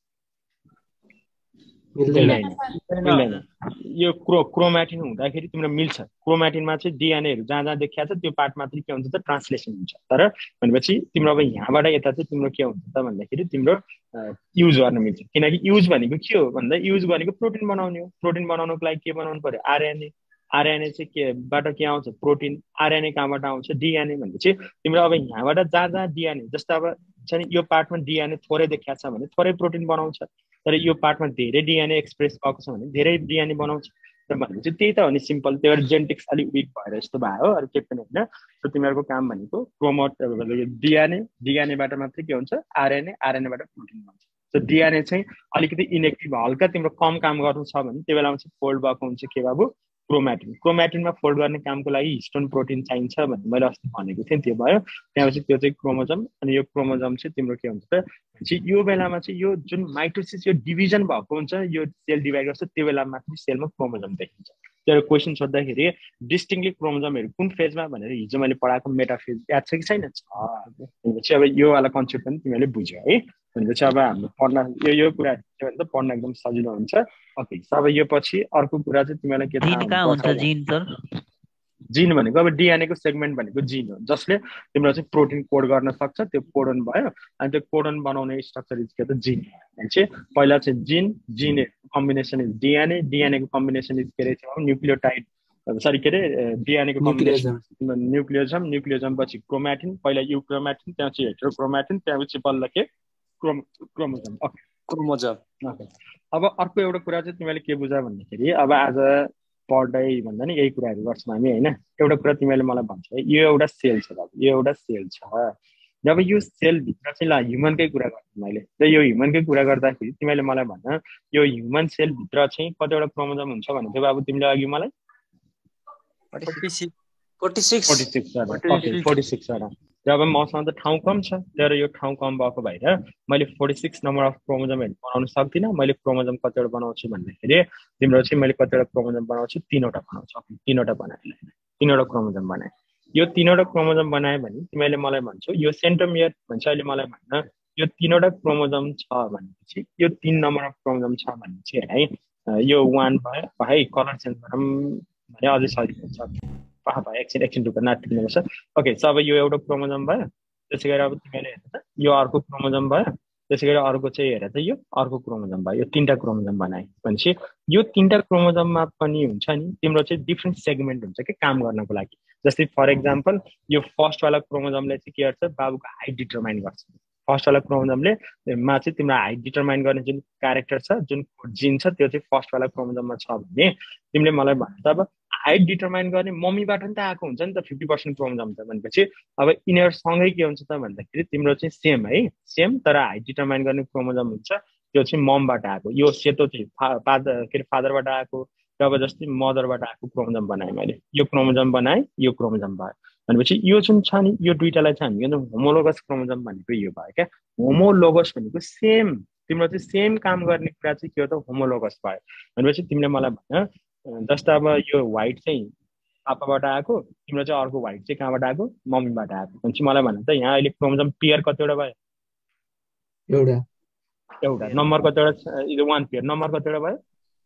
मिल्दैन यो क्रो क्रोमेटिन हुँदाखेरि तिम्रो मिल्छ क्रोमेटिनमा चाहिँ डीएनएहरु जहाँ जहाँ देखिया छ त्यो पार्ट मात्रै के हुन्छ त ट्रान्सलेसन हुन्छ तर भनेपछि तिम्रो अब यहाँबाट यता चाहिँ तिम्रो के हुन्छ त भन्दाखेरि तिम्रो युज गर्न मिल्छ किनकि युज भनेको के हो भन्दा युज भनेको प्रोटिन बनाउने हो प्रोटिन बनाउनको लागि के बनाउनु पर्यो आरएनए आरएनए चाहिँ केबाट के आउँछ प्रोटिन आरएनए कहाँबाट आउँछ डीएनए भनेपछि तिम्रो अब यहाँबाट जहाँ जहाँ डीएनए जस्तो अब छ नि यो पार्टमा डीएनए थोरै देखिया छ भने थोरै प्रोटिन बनाउँछ तर यो पार्टमा धेरै डीएनए एक्सप्रेस भएको छ भने धेरै डीएनए बनाउँछ र भनेपछि त्यही त हो नि सिम्पल त्यही भएर जेनेटिक्स अलिक विक भएर यस्तो भयो अरू केही पनि होइन सो तिमीहरूको काम भनेको क्रोमोट डीएनए डीएनएबाट मात्रै के हुन्छ आरएनए आरएनएबाट प्रोटिन बन्छ सो डीएनए चाहिँ अलिकति इनेक्टिभ हल्का तिम्रो कम काम गर्नु छ भने त्यो बेलामा चाहिँ फोल्ड भएको हुन्छ के बाबु क्रोमेटिन क्रोमेटिनमा फोल्ड गर्ने कामको लागि हिस्टोन प्रोटिन चाहिन्छ भन्ने मैले अस्ति भनेको थिएँ त्यो भयो त्यसपछि त्यो चाहिँ क्रोमोजम अनि यो क्रोमोजम चाहिँ तिम्रो के हुन्छ त भनेपछि यो बेलामा चाहिँ यो जुन माइटोसिस यो डिभिजन भएको हुन्छ यो सेल डिभाइड गर्छ त्यो बेला मात्रै सेलमा क्रोमोजम देखिन्छ त्यो क्वेसन सोध्दाखेरि डिस्टिङली क्रोमोजमहरू कुन फेजमा भनेर हिजो मैले पढाएको मेटाफेज याद छ कि छैन भनेपछि अब यो वाला कन्सेप्ट पनि तिमीले बुझ्यौ है भनेपछि अब हाम्रो पढ्न यो यो कुरा के भन्छ पढ्न एकदम सजिलो हुन्छ ओके अब यो पछि अर्को कुरा चाहिँ तिमीलाई के थाहा हुन्छ जिन सर जिन भनेको अब डिएनए को सेगमेन्ट भनेको जिन हो जसले तिम्रो चाहिँ प्रोटिन कोड गर्न सक्छ त्यो कोडन भयो अनि त्यो कोडन बनाउने स्ट्रक्चर इज के त जिन भनेपछि पहिला चाहिँ gene gene combination is DNA DNA को कम्बिनेसन इज के रहेछ न्युक्लियोटाइड सरी के अरे डिएनए को कम्बिनेसन न्युक्लियोजम न्युक्लियोजम पछि क्रोमेटिन पहिला युक्रोमेटिन त्यसपछि हेटेरोक्रोमेटिन त्यसपछि बल्ल के chrome chromosome okay chromosome okay अब अर्को एउटा कुरा चाहिँ तिमीले के बुझा भन्दाखेरि अब आज पढ्दै भन्दा नि यही कुराहरू गर्छौँ हामी होइन एउटा कुरा तिमीले मलाई भन्छ यो एउटा सेल छ अब यो एउटा सेल छ जब यो सेलभित्र चाहिँ ल ह्युमनकै कुरा गर्छु मैले र यो ह्युमनकै कुरा गर्दाखेरि तिमीले मलाई भन्न यो ह्युमन सेलभित्र चाहिँ कतिवटा क्रोमोजम हुन्छ भने चाहिँ अब तिमीले अघि मलाई फोर्टी सिक्स जब मसँग त ठाउँ कम छ तर यो ठाउँ कम भएको भएर मैले फोर्टी सिक्स नम्बर अफ क्रोमोजमहरू बनाउन सक्दिनँ मैले क्रोमोजम कतिवटा बनाउँछु भन्दाखेरि तिम्रो चाहिँ मैले कतिवटा क्रोमोजम बनाउँछु तिनवटा बनाउँछु तिनवटा बनाएँ तिनवटा क्रोमोजम बनाएँ यो तिनवटा क्रोमोजम बनाएँ भने तिमीले मलाई भन्छौ यो सेन्ट्रोमियर भन्छ अहिले मलाई भन्न यो तिनवटा क्रोमोजम छ भनेपछि यो तीन नम्बर अफ क्रोमोजम छ भने चाहिँ है यो वान भयो है कलर चेन्ज गरौँ भने अझै सजिलो हुन्छ पाहा भयो एकछिन एकछिन ढुक्क नाटिनुपर्छ ओके सब यो एउटा क्रोमोजम भयो त्यसै गरी अब तिमीले हेर त यो अर्को क्रोमोजम भयो त्यसै गरी अर्को चाहिँ हेर त यो अर्को क्रोमोजम भयो यो तिनवटा क्रोमोजम बनाए भनेपछि यो तिनवटा क्रोमोजममा पनि हुन्छ नि तिम्रो चाहिँ डिफ्रेन्ट सेगमेन्ट हुन्छ कि काम गर्नको लागि जस्तै फर एक्जाम्पल यो फर्स्टवाला क्रोमोजमले चाहिँ के गर्छ बाबुको हाइट डिटरमाइन गर्छ फर्स्टवाला क्रोमोजमले मा चाहिँ तिम्रो हाइट डिटरमाइन गर्ने जुन क्यारेक्टर छ जुन जिन छ त्यो चाहिँ फर्स्टवाला क्रोमोजममा छ भने तिमीले मलाई भन्नु त अब हाइट डिटरमाइन गर्ने मम्मीबाट नि त आएको हुन्छ नि त फिफ्टी पर्सेन्ट क्रोमोजम त भनेपछि अब यिनीहरूसँगै के हुन्छ त भन्दाखेरि तिम्रो चाहिँ सेम है सेम तर हाइट डिटरमाइन गर्ने क्रोमोजम हुन्छ त्यो चाहिँ ममबाट आएको यो सेतो चाहिँ फादर के अरे फादरबाट आएको र अब जस्तै मदरबाट आएको क्रोमोजम बनाएँ मैले यो क्रोमोजम बनाएँ यो क्रोमोजम भयो भनेपछि यो जुन छ नि यो दुइटालाई चाहिँ हामी होमोलोगस क्रोमोजम भनेको यो भयो क्या होमोलोगस भनेको सेम तिम्रो चाहिँ सेम काम गर्ने कुरा चाहिँ के हो त होमोलोगस भयो भनेपछि तिमीले मलाई भन जस्तो अब यो व्हाइट चाहिँ पापाबाट आएको तिम्रो चाहिँ अर्को व्हाइट चाहिँ कहाँबाट आएको मम्मीबाट आएको भनेपछि मलाई भन त यहाँ अहिले क्रोमोजम पेयर कतिवटा भयो एउटा एउटा नम्बर कतिवटा वान पेयर नम्बर कतिवटा भयो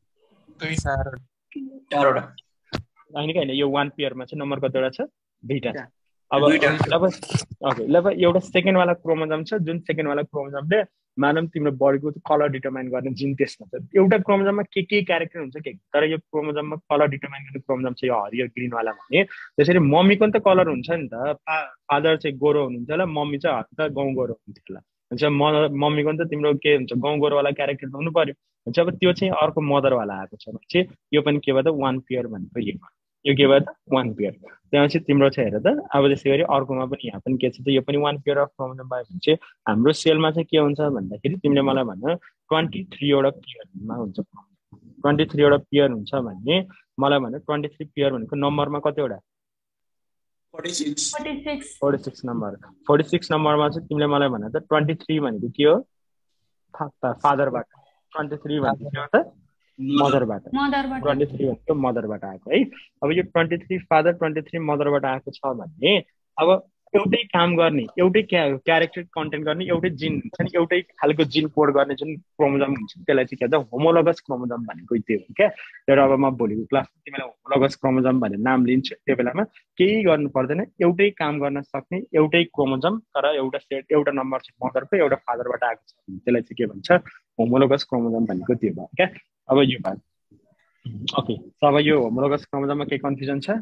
चारवटा होइन कि होइन यो वान पेयरमा चाहिँ नम्बर कतिवटा छ दुईटा अब अब ओके ल एउटा सेकेन्ड वाला क्रोमोजम छ जुन सेकेन्ड वाला क्रोमोजमले मानव तिम्रो बडीको कलर डिटरमाइन गर्ने जिन त्यसमा छ एउटा क्रोमोजममा के के क्यारेक्टर हुन्छ के तर यो क्रोमोजममा कलर डिटरमाइन गर्ने क्रोमोजम चाहिँ यो हरियो ग्रिन वाला भने त्यसरी मम्मीको नि त कलर हुन्छ नि त फादर चाहिँ गोरो हुनुहुन्छ होला मम्मी चाहिँ हल्का गाउँ गोरो हुन्थ्यो होला हुन्छ मम्मीको नि त तिम्रो के हुन्छ गाउँ गोरोवाला क्यारेक्टर हुनु पर्यो हुन्छ अब त्यो चाहिँ अर्को मदरवाला आएको छ भने चाहिँ यो पनि के भयो त वान पेयर भनेको यो यो के भयो त वान पेयर त्यहाँपछि तिम्रो चाहिँ हेर त अब त्यसै गरी अर्कोमा पनि यहाँ पनि के छ त यो पनि वान पेयर अफ क्रोमोजम भयो भने चाहिँ हाम्रो सेलमा चाहिँ के हुन्छ भन्दाखेरि तिमीले मलाई भन्न ट्वेन्टी थ्रीवटा पेयरमा हुन्छ ट्वेन्टी थ्रीवटा पेयर हुन्छ भने मलाई भन्न ट्वेन्टी थ्री पेयर भनेको नम्बरमा कतिवटा forty six forty six number forty six नम्बरमा चाहिँ तिमीले मलाई भन्न त ट्वेन्टी थ्री भनेको के हो फादरबाट ट्वेन्टी थ्री भनेको के हो त मदरबाट ट्वेन्टी थ्री भनेको मदरबाट आएको है अब यो twenty three father twenty three मदरबाट आएको छ भने अब एउटै काम गर्ने एउटै क्यारेक्टर कन्टेन्ट गर्ने एउटै जिन हुन्छ नि एउटै खालको जिन कोड गर्ने जुन क्रोमोजम हुन्छ त्यसलाई चाहिँ के भन्छ होमोलोगस क्रोमोजम भनेको त्यो हो क्या तर अब म भोलिको क्लासमा तिमीलाई होमोलोगस क्रोमोजम भनेर नाम लिन्छु त्यो बेलामा केही गर्नु पर्दैन एउटै काम गर्न सक्ने एउटै क्रोमोजम तर एउटा सेट एउटा नम्बर चाहिँ मदरको एउटा फादरबाट आएको छ भने त्यसलाई चाहिँ के भन्छ होमोलोगस क्रोमोजम भनेको त्यो भयो क्या अब यो भयो ओके अब यो होमोलोगस क्रोमोजममा के कन्फ्युजन छ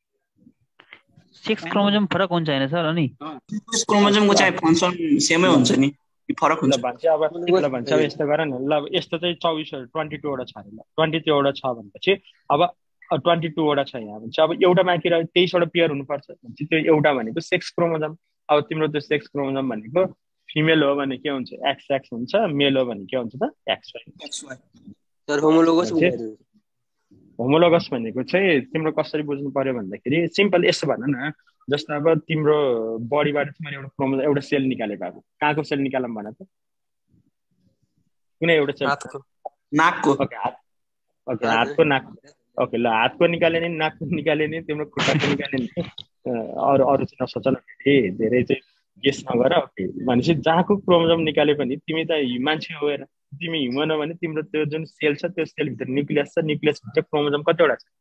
सिक्स क्रोमोजोम फरक हुन्छ हैन सर अनि सिक्स क्रोमोजोमको चाहिँ फंक्सन सेमै हुन्छ नि फरक हुन्छ भन्छ अब ल भन्छ अब यस्तो गर न ल यस्तो चाहिँ चौबिस ट्वेन्टी टू वटा छ अरे ल ट्वेन्टी टू वटा छ भनेपछि अब ट्वेन्टी टू वटा छ यहाँ भन्छ अब एउटा बाँकी रह्यो तेइस वटा पेयर हुनुपर्छ भन्छ त्यो एउटा भनेको सेक्स क्रोमोजोम अब तिम्रो त्यो सेक्स क्रोमोजोम भनेको फिमेल हो भने के हुन्छ एक्स एक्स हुन्छ मेल हो भने के हुन्छ त X Y X Y sir homologous homologous भनेको चाहिँ तिम्रो कसरी बुझ्नु पर्यो भन्दाखेरि सिम्पल यसो भन न, जस्तो अब तिम्रो बडीबाट चाहिँ मैले एउटा क्रोमोजोम एउटा सेल निकालेको अब कहाँको सेल निकालौँ भन त, कुनै एउटा सेल नाकको। ओके हात ओके हातको नाक ओके ल हातको निकाले नि नाकको निकाले नि तिम्रो खुट्टाको निकाले नि अरू अरू चाहिँ नसोच न फेरि धेरै चाहिँ गेस नगर। ओके भनेपछि जहाँको क्रोमोजोम निकाले पनि तिमी त मान्छे हो हेर, तिमी ह्युमन हो भने तिम्रो त्यो जुन सेल छ त्यो सेलभित्र न्युक्लियस छ, न्युक्लियसभित्र क्रोमोजोम कतिवटा छ?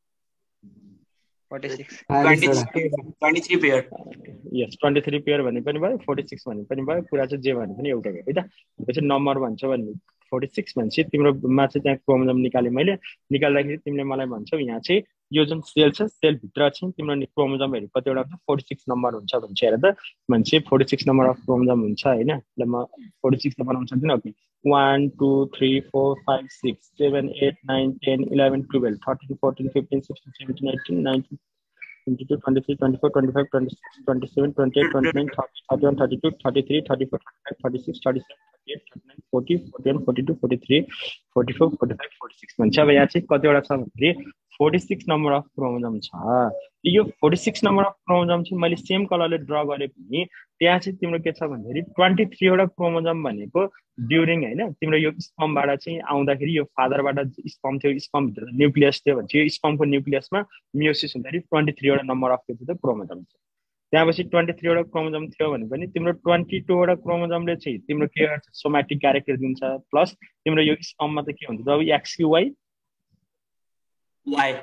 Twenty three pair. Yes twenty three pair भने पनि भयो, फोर्टी सिक्स भने पनि भयो, कुरा चाहिँ जे भने पनि एउटै भयो है त। भनेपछि नम्बर भन्छ भने फोर्टी सिक्स भनेपछि तिम्रोमा चाहिँ त्यहाँ क्रोमोजोम निकालेँ मैले, निकाल्दाखेरि तिमीले मलाई भन्छौ यहाँ चाहिँ यो जुन सेल छ सेलभित्र चाहिँ तिम्रो क्रोमोजोमहरू कतिवटा हुन्छ, फोर्टी सिक्स नम्बर हुन्छ भन्छ हेर त। भनेपछि forty six number of chromosome हुन्छ होइन। ल म फोर्टी सिक्स त बनाउन सक्दिनँ। Okay one two three four five six seven eight nine ten eleven twelve thirteen fourteen fifteen sixteen seventeen eighteen nineteen twenty two twenty three twenty four twenty five twenty six twenty seven twenty eight twenty nine thirty thirty one thirty two thirty three thirty four thirty five thirty six thirty seven thirty at thirty nine forty forty one forty two forty three forty four forty five forty six भन्छ। अब यहाँ चाहिँ कतिवटा छ भन्दाखेरि forty six number of chromosome छ। यो forty six number of chromosome चाहिँ मैले सेम कलरले ड्र गरेँ पनि त्यहाँ चाहिँ तिम्रो के छ भन्दाखेरि ट्वेन्टी थ्रीवटा क्रोमोजोम भनेको ड्युरिङ होइन तिम्रो यो स्पर्मबाट चाहिँ आउँदाखेरि यो फादरबाट स्पर्म थियो, स्पर्मभित्र न्युक्लियस थियो भन्छ, यो स्पर्मको न्युक्लियसमा मियोसिस हुँदाखेरि ट्वेन्टी थ्रीवटा नम्बर अफ के थियो क्रोमोजोम छ। त्यहाँपछि ट्वेन्टी थ्रीवटा क्रोमोजोम थियो भने पनि तिम्रो ट्वेन्टी टूवटा क्रोमोजोमले चाहिँ तिम्रो के गर्छ सोमेटिक क्यारेक्टर दिन्छ, प्लस तिम्रो यो स्पर्ममा त के हुन्छ जब एक्स कि वाइ वाइ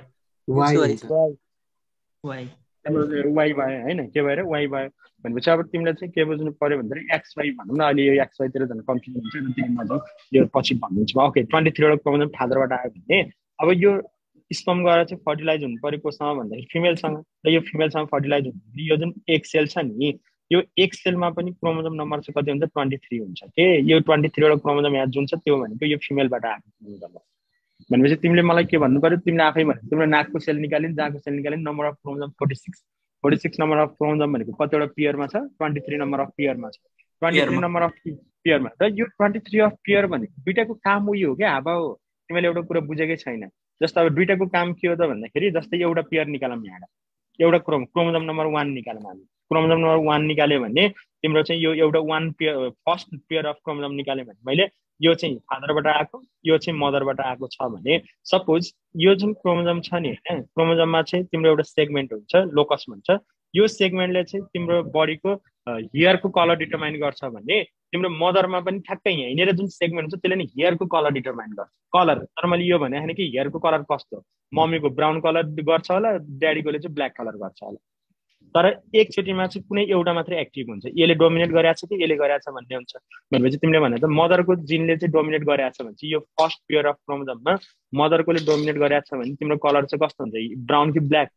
वाइ वाइ भयो होइन, के भएर वाइ भयो भनेपछि अब तिमीले चाहिँ के बुझ्नु पर्यो भन्दाखेरि एक्स वाइ भनौँ न, अहिले यो एक्स वाइतिर झन् कन्फ्युजन हुन्छ त्यही मजा यो पछि भनिदिन्छु। ओके ट्वेन्टी थ्रीवटा क्रोमोजोम फादरबाट आयो भने अब यो स्पर्म गएर चाहिँ फर्टिलाइज हुनु पर्यो कोसँग भन्दाखेरि फिमेलसँग, र यो फिमेलसँग फर्टिलाइज हुँदाखेरि यो जुन एक सेल छ नि यो एक सेलमा पनि क्रोमोजोम नम्बर चाहिँ कति हुन्छ ट्वेन्टी थ्री हुन्छ के। यो ट्वेन्टी थ्रीवटा क्रोमोजोम यहाँ जुन छ त्यो भनेको यो फिमेलबाट आएको भनेपछि तिमीले मलाई के भन्नु पर्यो, तिमीले आफै भन्यो तिम्रो नाकको सेल निकाल्यो जहाँको सेल निकाल्यो number of chromosome forty six forty six number of chromosome भनेको कतिवटा पियरमा छ ट्वेन्टी थ्री नम्बर अफ पियरमा छ, ट्वेन्टी थ्री नम्बर अफ पियरमा। र यो ट्वेन्टी थ्री अफ पियर भनेको दुइटाको काम उयो हो क्या हावा हो, तिमीले एउटा कुरा बुझेकै छैन। जस्तो अब दुइटाको काम के हो त भन्दाखेरि जस्तै एउटा पेयर निकालौँ यहाँ एउटा क्रोम क्रोमोजोम नम्बर वान निकालौँ हामी, क्रोमोजोम नम्बर वान निकाल्यो भने तिम्रो चाहिँ यो एउटा one pair first pair of chromosome निकाल्यो भने मैले यो चाहिँ फादरबाट आएको यो चाहिँ मदरबाट आएको छ भने सपोज यो जुन क्रोमोजोम छ नि होइन क्रोमोजोममा चाहिँ तिम्रो एउटा सेगमेन्ट हुन्छ लोकस भन्छ, यो सेगमेन्टले चाहिँ तिम्रो बडीको हेयरको कलर डिटरमाइन गर्छ भने तिम्रो मदरमा पनि ठ्याक्कै यहीँनिर जुन सेगमेन्ट हुन्छ त्यसले नि हेयरको कलर डिटरमाइन गर्छ कलर। तर मैले यो भने होइन कि हेयरको कलर कस्तो, मम्मीको ब्राउन कलर गर्छ होला ड्याडीकोले चाहिँ ब्ल्याक कलर गर्छ होला, तर एकचोटिमा चाहिँ कुनै एउटा मात्रै एक्टिभ हुन्छ, यसले डोमिनेट गरेको छ कि यसले गरेको छ भन्ने हुन्छ। भनेपछि तिमीले भने त मदरको जिनले चाहिँ डोमिनेट गरेको छ भने चाहिँ यो फर्स्ट पेयर अफ क्रोमोजोममा मदरकोले डोमिनेट गरेको छ भने तिम्रो कलर चाहिँ कस्तो हुन्छ ब्राउन कि ब्ल्याक?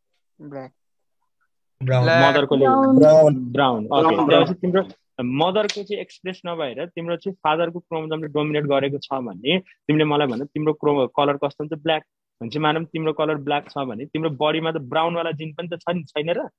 मदरकोले ब्राउन। ओके त्यसपछि तिम्रो मदरको चाहिँ एक्सप्रेस नभएर तिम्रो चाहिँ फादरको क्रोमोजोमले डोमिनेट गरेको छ भने तिमीले मलाई भन तिम्रो क्रो कलर कस्तो हुन्छ ब्ल्याक भन्छ, मानौँ तिम्रो कलर ब्ल्याक छ भने तिम्रो बडीमा त ब्राउनवाला जिन पनि त छ नि छैन र?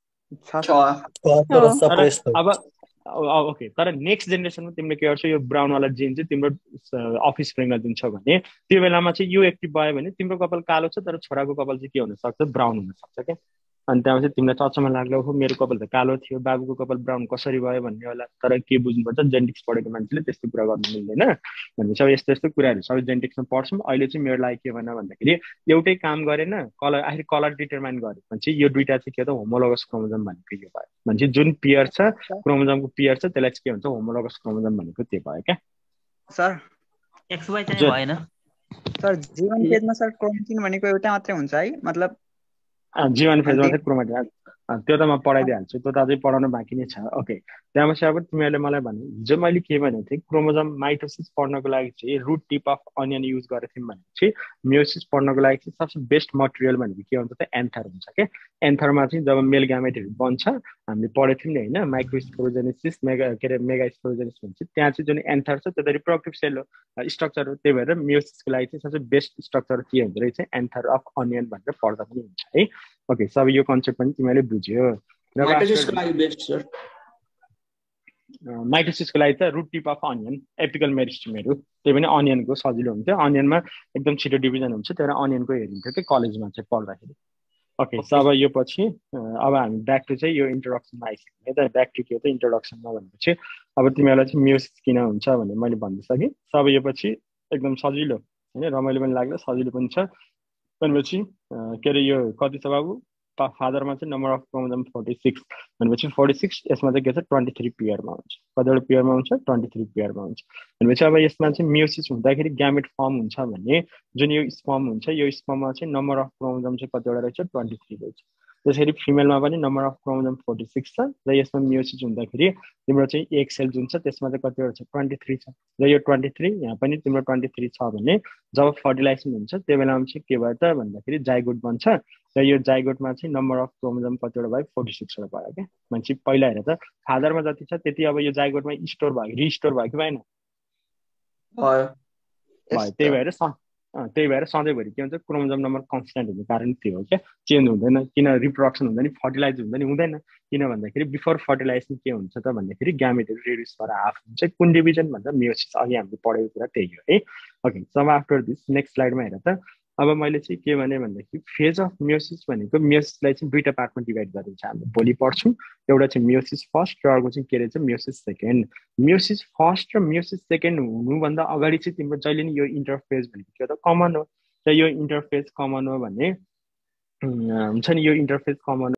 अब ओके तर नेक्स्ट जेनेरेसनमा तिमीले के गर्छौ यो ब्राउनवाला जिन चाहिँ तिम्रो अफिस स्प्रिङमा दिन्छौ भने त्यो बेलामा चाहिँ यो एक्टिभ भयो भने तिम्रो कपाल कालो छ तर छोराको कपाल चाहिँ के हुनसक्छ ब्राउन हुनसक्छ क्या। अनि त्यहाँपछि तिमीलाई चर्चमा लाग्लो हो मेरो कपाल त कालो थियो बाबुको कपाल ब्राउन कसरी भयो भन्ने होला, तर के बुझ्नुपर्छ जेनेटिक्स पढेको मान्छेले त्यस्तो कुरा गर्नु मिल्दैन भनेपछि अब यस्तो यस्तो कुराहरू सबै जेनेटिक्समा पढ्छौँ। अहिले चाहिँ मेरो लागि के भन भन्दाखेरि एउटै काम गरेन कलर आखिर कलर डिटरमाइन गर्यो भनेपछि यो दुइटा चाहिँ के त होमोलोगस क्रोमोजोम भनेको यो भयो भनेपछि जुन पियर छ क्रोमोजोमको पियर छ त्यसलाई चाहिँ के भन्छ होमोलोगस क्रोमोजोम भनेको त्यो भयो क्या। सर एक्स वाइ चाहिँ भएन सर जीवन फेजमा सर क्रोमोटिन भनेको एउटा मात्रै हुन्छ है, मतलब जीवन फेजमा चाहिँ क्रोमोटिन त्यो त म पढाइदिइहाल्छु, त्यो त अझै पढाउनु बाँकी नै छ। ओके त्यहाँपछि अब तिमीहरूले मलाई भन्नु जो मैले के भनेको थिएँ क्रोमोजोम माइटोसिस पढ्नको लागि चाहिँ root tip of onion use गरेको थियौँ भनेपछि मियोसिस पढ्नको लागि चाहिँ सबसे बेस्ट मटेरियल भनेको के हुन्छ त एन्थर हुन्छ क्या। एन्थरमा चाहिँ जब मेल ग्यामेटहरू बन्छ हामीले पढेको थियौँ नि होइन माइक्रोस्पोरोजेनेसिस मेगा के अरे मेगा स्पोरोजेनेसिस भन्छ, त्यहाँ चाहिँ जुन एन्थर छ त्यो त रिप्रोडक्टिभ सेल हो स्ट्रक्चर हो, त्यही भएर मियोसिसको लागि चाहिँ सबसे बेस्ट स्ट्रक्चर के हुँदो रहेछ एन्थर अफ अनियन भनेर पढ्दा पनि हुन्छ है। ओके सब यो कन्सेप्ट पनि तिमीले बुझ्यो। माइटोसिसको लागि त root tip of onion apical मेरिस्टमहरू, त्यही पनि अनियनको सजिलो हुन्थ्यो, अनियनमा एकदम छिटो डिभिजन हुन्छ, त्यही भएर अनियनको हेरिन्थ्यो कि कलेजमा चाहिँ पढ्दाखेरि। ओके सो अब यो पछि अब हामी ब्याक टु चाहिँ यो इन्ट्रोडक्सनमा आइसक्यो है त। ब्याक टु के हो त इन्ट्रोडक्सनमा भनेपछि अब तिमीहरूलाई चाहिँ म्युसिस किन हुन्छ भने मैले भन्दैछ कि सो अब यो पछि एकदम सजिलो होइन, रमाइलो पनि लाग्ला, सजिलो पनि छ। भनेपछि के अरे यो कति छ बाबु, फादरमा चाहिँ number of chromosome forty six भनेपछि फोर्टी सिक्स यसमा चाहिँ के छ ट्वेन्टी थ्री पियरमा हुन्छ। कतिवटा पियरमा हुन्छ, ट्वेन्टी थ्री पियरमा हुन्छ। भनेपछि अब यसमा चाहिँ म्युसिस हुँदाखेरि ग्यामेट फर्म हुन्छ भने जुन यो स्पर्म हुन्छ, यो स्पर्ममा चाहिँ नम्बर अफ क्रोमोजोम चाहिँ कतिवटा रहेछ ट्वेन्टी थ्री रहेछ। त्यसरी फिमेलमा पनि number of chromosome forty six छ र यसमा म्युसिस हुँदाखेरि तिम्रो चाहिँ एक सेल जुन छ त्यसमा चाहिँ कतिवटा छ ट्वेन्टी थ्री छ र यो ट्वेन्टी थ्री यहाँ पनि तिम्रो ट्वेन्टी थ्री छ भने जब फर्टिलाइजेसन हुन्छ त्यो बेलामा चाहिँ के भयो त भन्दाखेरि जाइगोट बन्छ र यो जाइगोटमा चाहिँ नम्बर अफ क्रोमोजोम कतिवटा भयो फोर्टी सिक्सवटा भयो क्या। भनेपछि पहिला हेर त फादरमा जति छ त्यति अब यो जाइगोटमा स्टोर भयो रिस्टोर भयो कि भएन? भयो। त्यही भएर त्यही भएर सधैँभरि के हुन्छ क्रोमोजोम नम्बर कन्सटेन्ट हुने कारण त्यो हो क्या, चेन्ज हुँदैन। किन रिप्रोडक्सन हुँदैन, फर्टिलाइज हुँदैन हुँदैन किन भन्दाखेरि बिफोर फर्टिलाइजेसन के हुन्छ त भन्दाखेरि ग्यामेटहरू रिड्युस भएर हाफ हुन्छ। कुन डिभिजन भन्दा म्युसिस, अघि हामीले पढेको कुरा त्यही हो है। Okay so after this next स्लाइडमा हेर त अब मैले चाहिँ के भने भन्दाखेरि फेज अफ म्युसिस भनेको म्युसिसलाई चाहिँ दुईवटा पार्टमा डिभाइड गरिन्छ, हामीले भोलि पढ्छौँ। एउटा चाहिँ म्युसिस फर्स्ट र अर्को चाहिँ के रहेछ म्युसिस सेकेन्ड। म्युसिस फर्स्ट र म्युसिस सेकेन्ड हुनुभन्दा अगाडि चाहिँ तिम्रो जहिले नि यो इन्टरफेज भनेको के हो त कमन हो। र यो इन्टरफेज कमन हो भने हुन्छ नि, यो इन्टरफेज कमन